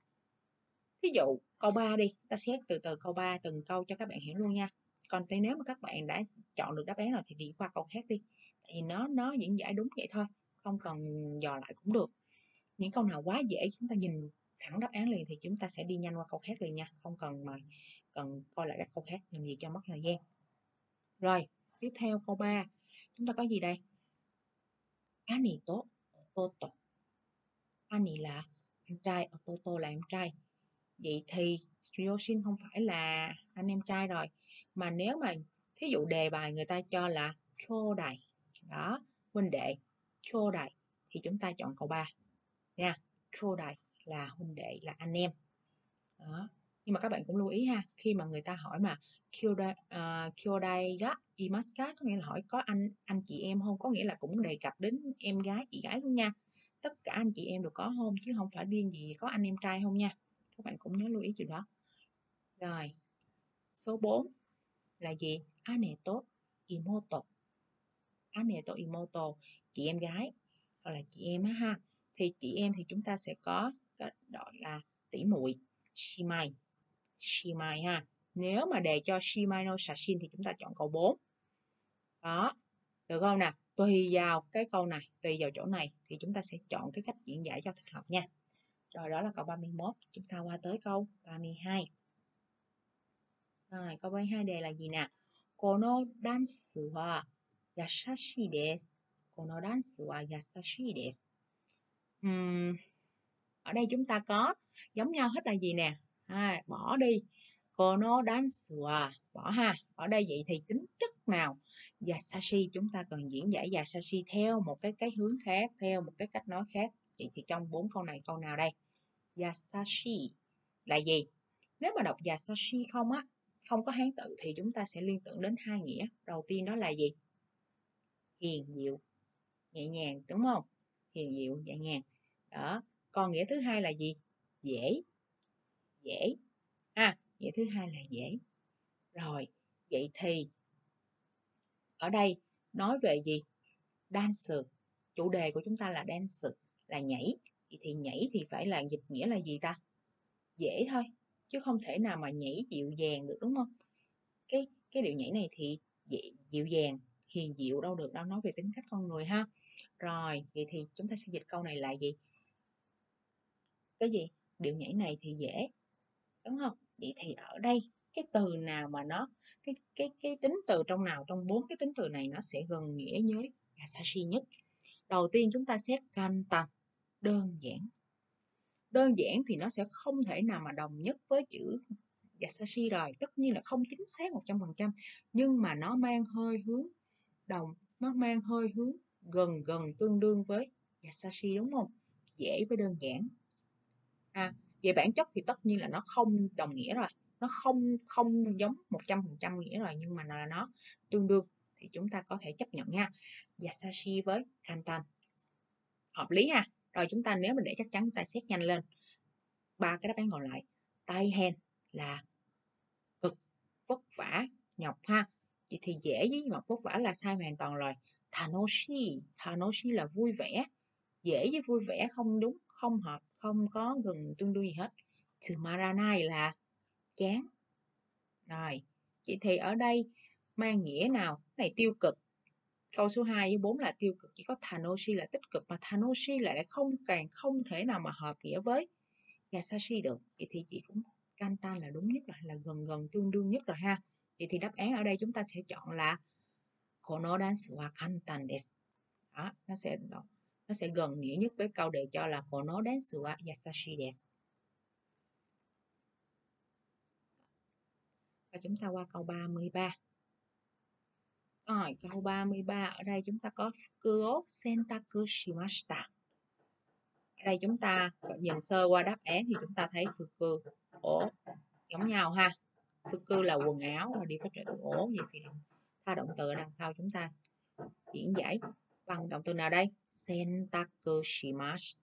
ví dụ câu 3 đi, ta xét từ từ câu 3 từng câu cho các bạn hiểu luôn nha. Còn nếu mà các bạn đã chọn được đáp án rồi thì đi qua câu khác đi. Tại vì nó diễn giải đúng vậy thôi, không cần dò lại cũng được. Những câu nào quá dễ chúng ta nhìn thẳng đáp án liền thì chúng ta sẽ đi nhanh qua câu khác liền nha, không cần mà cần coi lại các câu khác làm gì cho mất thời gian. Rồi, tiếp theo câu 3, chúng ta có gì đây? Ani to ototo. Ani là anh trai, ototo là em trai. Vậy thì ryoshin không phải là anh em trai rồi, mà nếu mà thí dụ đề bài người ta cho là kyodai, đó, huynh đệ, kyodai, thì chúng ta chọn câu 3 nha. Kyodai là huynh đệ, là anh em. Đó. Nhưng mà các bạn cũng lưu ý ha, khi mà người ta hỏi mà kyodai ga imasu ka, có nghĩa là hỏi có anh chị em không, có nghĩa là cũng đề cập đến em gái, chị gái luôn nha. Tất cả anh chị em đều có không, chứ không phải riêng gì có anh em trai không nha. Các bạn cũng nhớ lưu ý chuyện đó. Rồi, số 4 là gì? Ane to imoto. Ane to imoto, chị em gái hoặc là chị em á ha. Thì chị em thì chúng ta sẽ có cái gọi là tỷ muội, shimai. Shimai ha. Nếu mà đề cho shimai no shashin thì chúng ta chọn câu 4. Đó, được không nào? Tùy vào cái câu này, tùy vào chỗ này thì chúng ta sẽ chọn cái cách diễn giải cho thích hợp nha. Rồi, đó là câu 31. Chúng ta qua tới câu 32. Rồi, câu 32 đề là gì nè? Kono dansu wa yasashii desu. Kono dansu wa yasashii desu. Ở đây chúng ta có giống nhau hết là gì nè? Bỏ đi. Kono dansu wa, bỏ ha. Ở đây vậy thì tính chất nào? Yasashi, chúng ta cần diễn giải yasashi theo một cái hướng khác, theo một cái cách nói khác. Vậy thì trong 4 câu này câu nào đây? Yasashi là gì? Nếu mà đọc yasashi không á, không có hán tự thì chúng ta sẽ liên tưởng đến 2 nghĩa. Đầu tiên đó là gì? Hiền dịu, nhẹ nhàng, đúng không? Hiền dịu, nhẹ nhàng. Đó. Còn nghĩa thứ hai là gì? Dễ. Nghĩa thứ hai là dễ. Rồi, vậy thì ở đây nói về gì? Dance. Chủ đề của chúng ta là dance. là nhảy. Vậy thì nhảy thì phải là dịch nghĩa là gì ta? Dễ thôi, chứ không thể nào mà nhảy dịu dàng được, đúng không? Cái điệu nhảy này thì dịu dàng, hiền dịu đâu được đâu, nói về tính cách con người ha. Rồi, vậy thì chúng ta sẽ dịch câu này là gì? Cái gì? Điệu nhảy này thì dễ, đúng không? Vậy thì ở đây cái từ nào mà nó cái tính từ trong nào trong 4 cái tính từ này nó sẽ gần nghĩa với yasashi nhất? Đầu tiên chúng ta xét kantan, đơn giản. Đơn giản thì nó sẽ không thể nào mà đồng nhất với chữ yasashi rồi, tất nhiên là không chính xác 100%, nhưng mà nó mang hơi hướng nó mang hơi hướng gần tương đương với yasashi, đúng không? Dễ với đơn giản. Về bản chất thì tất nhiên là nó không đồng nghĩa rồi, nó không giống 100% nghĩa rồi, nhưng mà là nó tương đương thì chúng ta có thể chấp nhận nha. Yasashi với kantan hợp lý ha. Rồi chúng ta nếu mà để chắc chắn chúng ta xét nhanh lên 3 cái đáp án còn lại. Tai hen là cực, vất vả, nhọc ha. Vậy thì dễ với nhọc vất vả là sai hoàn toàn rồi. Tanoshi là vui vẻ. Dễ với vui vẻ không đúng, không hợp, không có gần tương đương gì hết. Tsumaranai là chán. Rồi, vậy thì ở đây mang nghĩa nào? Cái này tiêu cực. Câu số 2 với 4 là tiêu cực, chỉ có Tanoshi là tích cực, mà Tanoshi lại càng không thể nào mà hợp nghĩa với Yasashi được. Vậy thì chị cũng kantan là đúng nhất rồi, là gần tương đương nhất rồi ha. Vậy thì đáp án ở đây chúng ta sẽ chọn là Kono dansu wa kantan desu. Đó, nó sẽ gần nghĩa nhất với câu đề cho là Kono dansu wa yasashi desu. Và chúng ta qua câu 33. Rồi, câu 33 ở đây chúng ta có fuku o sentaku shimashita. Ở đây chúng ta nhìn sơ qua đáp án thì chúng ta thấy fuku ổ giống nhau ha. Fuku là quần áo và đi phát triển từ ổ, vậy thì tha động từ ở đằng sau chúng ta diễn giải bằng động từ nào đây? Sentaku shimasu.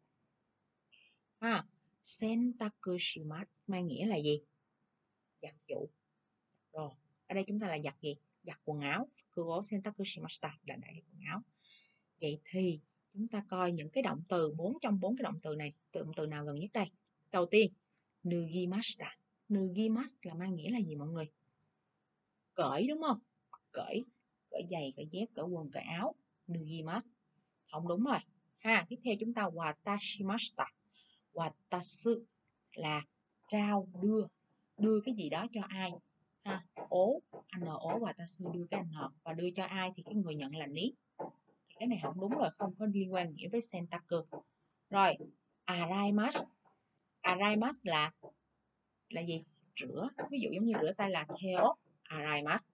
Sentaku shimasu mang nghĩa là gì? Giặt giũ. Rồi, ở đây chúng ta là giặt gì? Giặt quần áo. Fuku o sentaku shimashita là để quần áo. Vậy thì chúng ta coi những cái động từ trong 4 cái động từ này, động từ nào gần nhất đây? Đầu tiên, nugimashita. Nugimasu là mang nghĩa là gì mọi người? Cởi, đúng không? Cởi giày, cởi dép, cởi quần, cởi áo. Nugimasu. Không đúng rồi. Tiếp theo chúng ta watashimashita. Watasu là trao, đưa cái gì đó cho ai. Ố, anh ố watasu đưa cái anh và đưa cho ai thì cái người nhận là ní. Cái này không đúng rồi, không có liên quan nghĩa với sentaku. Rồi, araimasu. Araimasu là gì? Rửa. Ví dụ giống như rửa tay là theo araimasu.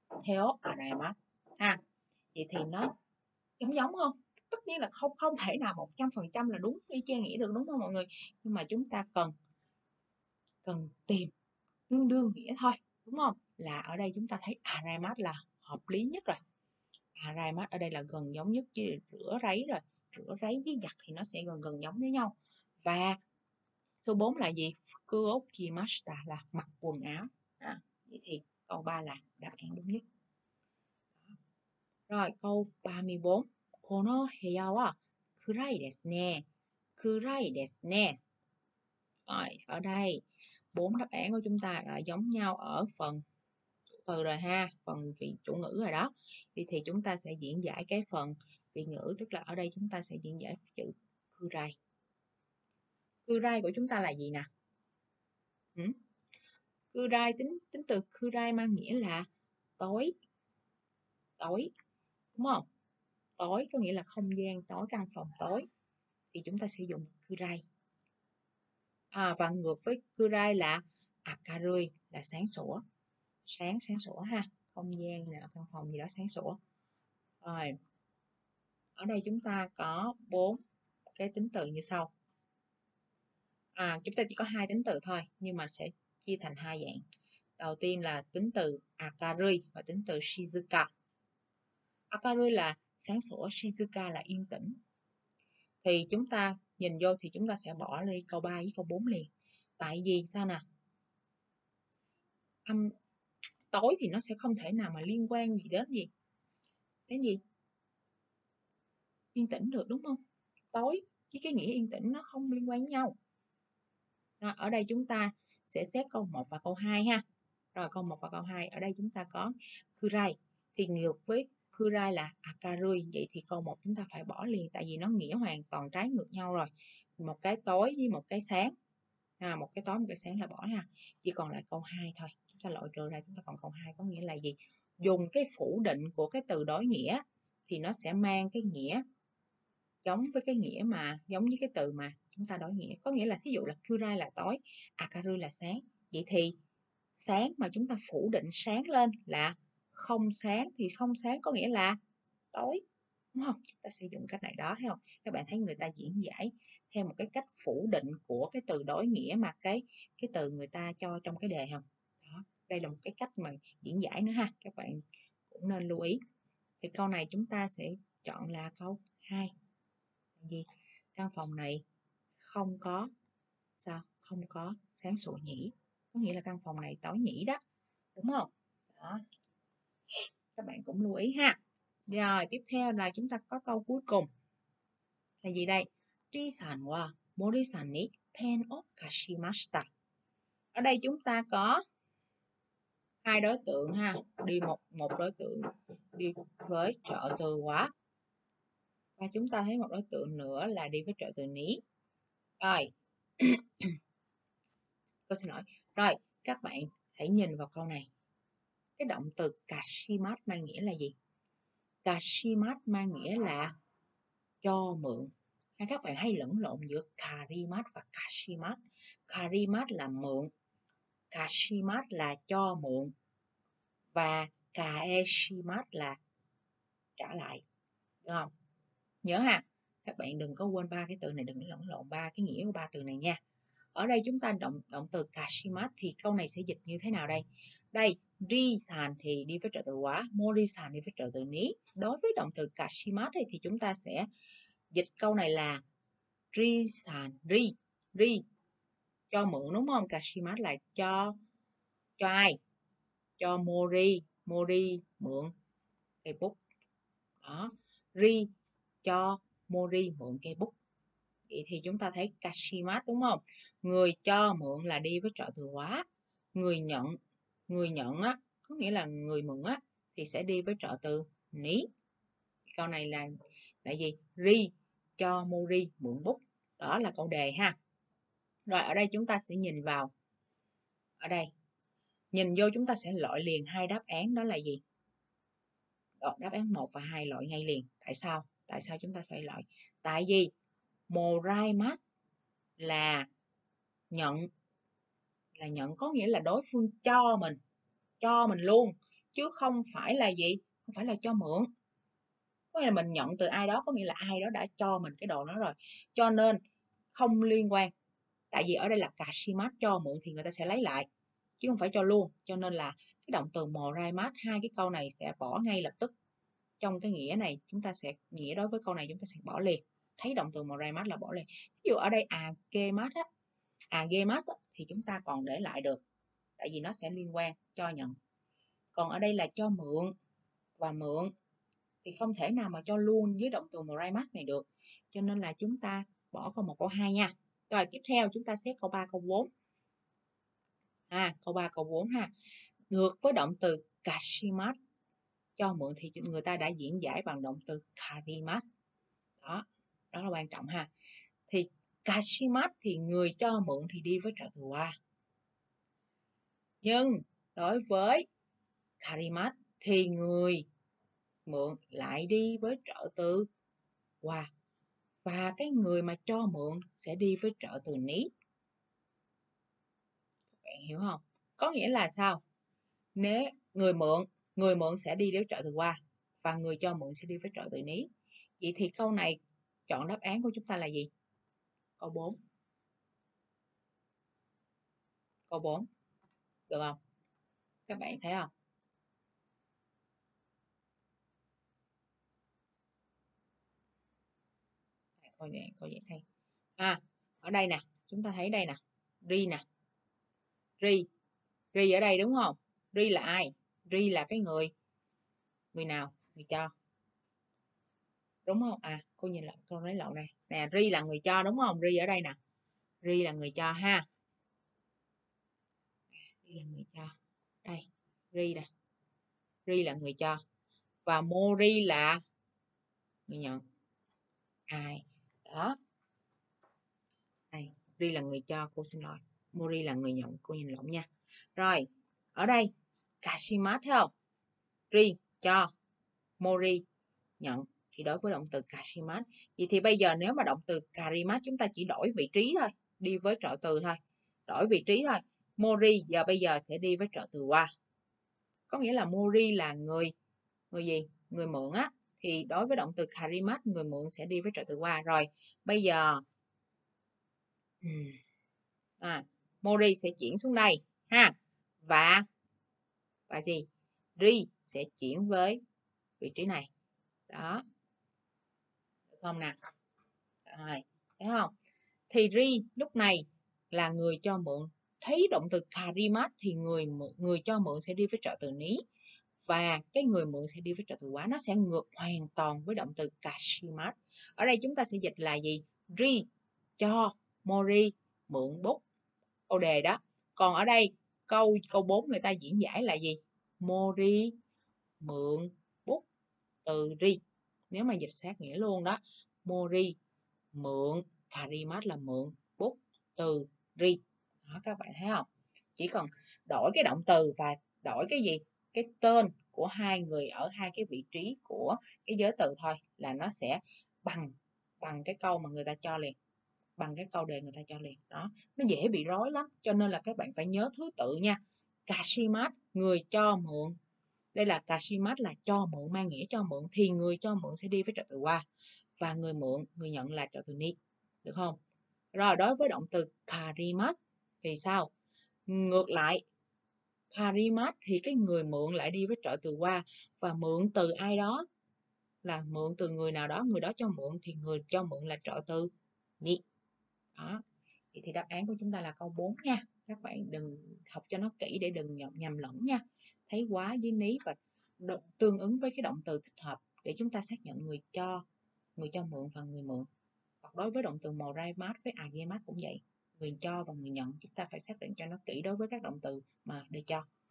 Vậy thì nó giống không? Tất nhiên là không thể nào 100% là đúng y chang nghĩa được, đúng không mọi người? Nhưng mà chúng ta cần tìm tương đương nghĩa thôi, đúng không? Là ở đây chúng ta thấy araimasu là hợp lý nhất rồi. Araimasu ở đây là gần giống nhất với rửa ráy rồi. Rửa ráy với giặt thì nó sẽ gần giống với nhau. Và số 4 là gì? Fukuokimashita là mặc quần áo. Vậy thì câu 3 là đáp án đúng nhất. Rồi, câu 34. Kono heya wa kurai desu ne. Kurai desu ne. Rồi, ở đây 4 đáp án của chúng ta đã giống nhau ở phần từ rồi ha, phần vị chủ ngữ rồi đó. Vậy thì chúng ta sẽ diễn giải cái phần vị ngữ, tức là ở đây chúng ta sẽ diễn giải chữ kurai. Kurai của chúng ta là gì nè? Kurai tính từ kurai mang nghĩa là tối, đúng không? Tối có nghĩa là không gian tối, căn phòng tối, thì chúng ta sử dụng kurai. Và ngược với kurai là akarui là sáng sủa, sáng sủa ha, không gian nào căn phòng gì đó sáng sủa. Rồi, ở đây chúng ta có 4 cái tính từ như sau. Chúng ta chỉ có 2 tính từ thôi, nhưng mà sẽ chia thành 2 dạng. Đầu tiên là tính từ akarui và tính từ shizuka. Akarui là sáng sủa, shizuka là yên tĩnh. Thì chúng ta nhìn vô thì chúng ta sẽ bỏ đi câu 3 với câu 4 liền. Tại vì sao nè? Tối thì nó sẽ không thể nào mà liên quan gì đến gì? Đến gì? Yên tĩnh được, đúng không? Tối chứ cái nghĩa yên tĩnh nó không liên quan với nhau. Đó, ở đây chúng ta sẽ xét câu 1 và câu 2 ha. Rồi câu 1 và câu 2, ở đây chúng ta có kurai thì ngược với kurai là akarui, vậy thì câu 1 chúng ta phải bỏ liền, tại vì nó nghĩa hoàn toàn trái ngược nhau rồi. Một cái tối với một cái sáng. Một cái tối một cái sáng là bỏ ha. Chỉ còn lại câu 2 thôi. Chúng ta loại trừ ra, chúng ta còn câu 2 có nghĩa là gì? Dùng cái phủ định của cái từ đối nghĩa thì nó sẽ mang cái nghĩa giống với cái nghĩa mà giống với cái từ mà chúng ta đối nghĩa. Có nghĩa là thí dụ là kurai là tối, akaru là sáng. Vậy thì sáng mà chúng ta phủ định sáng lên là không sáng, thì không sáng có nghĩa là tối, đúng không? Chúng ta sẽ dùng cách này đó, thấy không? Các bạn thấy người ta diễn giải theo một cái cách phủ định của cái từ đối nghĩa mà cái từ người ta cho trong cái đề không? Đó, đây là một cái cách mà diễn giải nữa ha, các bạn cũng nên lưu ý. Thì câu này chúng ta sẽ chọn là câu 2. Gì? Căn phòng này không có sao? Không có sáng sủa nhỉ? Có nghĩa là căn phòng này tối nhỉ đó, đúng không? Đó. Các bạn cũng lưu ý ha. Rồi, tiếp theo là chúng ta có câu cuối cùng. Là gì đây? Ri-san wa Mori-san ni pen o kashimashita. Ở đây chúng ta có hai đối tượng ha, đi một đối tượng đi với trợ từ wa. Và chúng ta thấy một đối tượng nữa là đi với trợ từ ní. Rồi. Tôi xin lỗi. Rồi, các bạn hãy nhìn vào câu này. Cái động từ kashimasu mang nghĩa là gì? Kashimasu mang nghĩa là cho mượn. Hay các bạn hay lẫn lộn giữa karimasu và kashimasu. Karimasu là mượn, kashimasu là cho mượn, và kaeshimasu là trả lại. Được không? Nhớ ha, các bạn đừng có quên ba cái từ này, đừng lẫn lộn ba cái nghĩa của ba từ này nha. Ở đây chúng ta động từ kashimasu thì câu này sẽ dịch như thế nào đây? Đây, ri-san thì đi với trợ từ wa, mori-san đi với trợ từ ní. Đối với động từ kashimasu thì chúng ta sẽ dịch câu này là ri-san, ri cho mượn, đúng không? Kashimasu là cho ai? Cho Mori mượn cây bút. Đó, ri cho Mori mượn cây bút. Vậy thì chúng ta thấy kashimasu, đúng không? Người cho mượn là đi với trợ từ wa. Người nhận á, có nghĩa là người mượn á, thì sẽ đi với trợ từ ní. Câu này là gì? Ri cho Mori mượn bút. Đó là câu đề ha. Rồi ở đây chúng ta sẽ nhìn vào. Ở đây, nhìn vô chúng ta sẽ loại liền hai đáp án, đó là gì? Đáp án 1 và 2 loại ngay liền. Tại sao? Tại sao chúng ta phải loại? Tại vì moraimasu là nhận, có nghĩa là đối phương cho mình luôn, chứ không phải là gì? Không phải là cho mượn. Có nghĩa là mình nhận từ ai đó, có nghĩa là ai đó đã cho mình cái đồ đó rồi. Cho nên không liên quan. Tại vì ở đây là kashimasu, cho mượn thì người ta sẽ lấy lại, chứ không phải cho luôn. Cho nên là cái động từ moraimasu, hai cái câu này sẽ bỏ ngay lập tức. Trong cái nghĩa này chúng ta sẽ, nghĩa đối với câu này chúng ta sẽ bỏ liền. Thấy động từ moraimasu là bỏ liền. Ví dụ ở đây agemasu thì chúng ta còn để lại được, tại vì nó sẽ liên quan cho nhận. Còn ở đây là cho mượn và mượn thì không thể nào mà cho luôn với động từ moraimasu này được. Cho nên là chúng ta bỏ câu 1, câu 2 nha. Rồi tiếp theo chúng ta xét câu 3, câu 4. Câu 3, câu 4 ha. Ngược với động từ kashimasu, cho mượn thì người ta đã diễn giải bằng động từ karimasu. Đó là quan trọng ha. Thì kashimasu thì người cho mượn thì đi với trợ từ wa. Nhưng đối với karimasu thì người mượn lại đi với trợ từ wa. Và cái người mà cho mượn sẽ đi với trợ từ ní. Các bạn hiểu không? Có nghĩa là sao? Nếu người mượn sẽ đi với trợ từ wa và người cho mượn sẽ đi với trợ từ ní. Vậy thì câu này chọn đáp án của chúng ta là gì? Câu 4. Câu 4. Được không? Các bạn thấy không? Câu vậy đây. Ở đây nè, chúng ta thấy đây nè. Ri nè. Ri ở đây đúng không? Ri là ai? Ri là cái người nào? Người cho. đúng không? Cô nhìn lại, cô lấy lộn này nè, ri là người cho đúng không? Ri ở đây nè, ri là người cho ha, ri là người cho đây, ri nè, ri là người cho và mori là người nhận. Đó, đây, ri là người cho, cô xin lỗi, mori là người nhận, cô nhìn lộn nha. Rồi ở đây kashimasu thấy không, ri cho, mori nhận, thì đối với động từ kashimasu. Vậy thì bây giờ nếu mà động từ karimasu chúng ta chỉ đổi vị trí thôi, đi với trợ từ thôi, đổi vị trí thôi. Mori bây giờ sẽ đi với trợ từ wa, có nghĩa là mori là người gì, người mượn á, thì đối với động từ karimasu người mượn sẽ đi với trợ từ wa. Rồi bây giờ mori sẽ chuyển xuống đây ha, và gì, ri sẽ chuyển với vị trí này, đó, được không nào? Rồi, thấy không? Thì ri lúc này là người cho mượn, thấy động từ karimasu thì người cho mượn sẽ đi với trợ từ ní, và cái người mượn sẽ đi với trợ từ quá, nó sẽ ngược hoàn toàn với động từ kashimasu. Ở đây chúng ta sẽ dịch là gì? Ri cho, mori mượn bút, câu đề đó. Còn ở đây câu 4 người ta diễn giải là gì? Mori mượn bút từ ri. Nếu mà dịch sát nghĩa luôn đó, mori mượn, karimasu là mượn bút từ ri. Đó, các bạn thấy không? Chỉ cần đổi cái động từ và đổi cái gì? Cái tên của hai người ở hai cái vị trí của cái giới từ thôi là nó sẽ bằng cái câu mà người ta cho liền, bằng cái câu đề người ta cho liền. Đó, nó dễ bị rối lắm, cho nên là các bạn phải nhớ thứ tự nha. Kashimasu người cho mượn, đây là kashimasu là cho mượn, mang nghĩa cho mượn, thì người cho mượn sẽ đi với trợ từ wa, và người mượn, người nhận là trợ từ ni, được không? Rồi đối với động từ karimasu thì sao? Ngược lại, karimasu thì cái người mượn lại đi với trợ từ wa, và mượn từ ai đó, là mượn từ người nào đó, người đó cho mượn thì người cho mượn là trợ từ ni. Đó, vậy thì đáp án của chúng ta là câu 4 nha. Các bạn đừng học cho nó kỹ để đừng nhầm lẫn nha. Thấy quá với ní và tương ứng với cái động từ thích hợp để chúng ta xác nhận người cho mượn và người mượn. Hoặc đối với động từ moraimasu với agemasu cũng vậy, người cho và người nhận chúng ta phải xác định cho nó kỹ đối với các động từ mà để cho.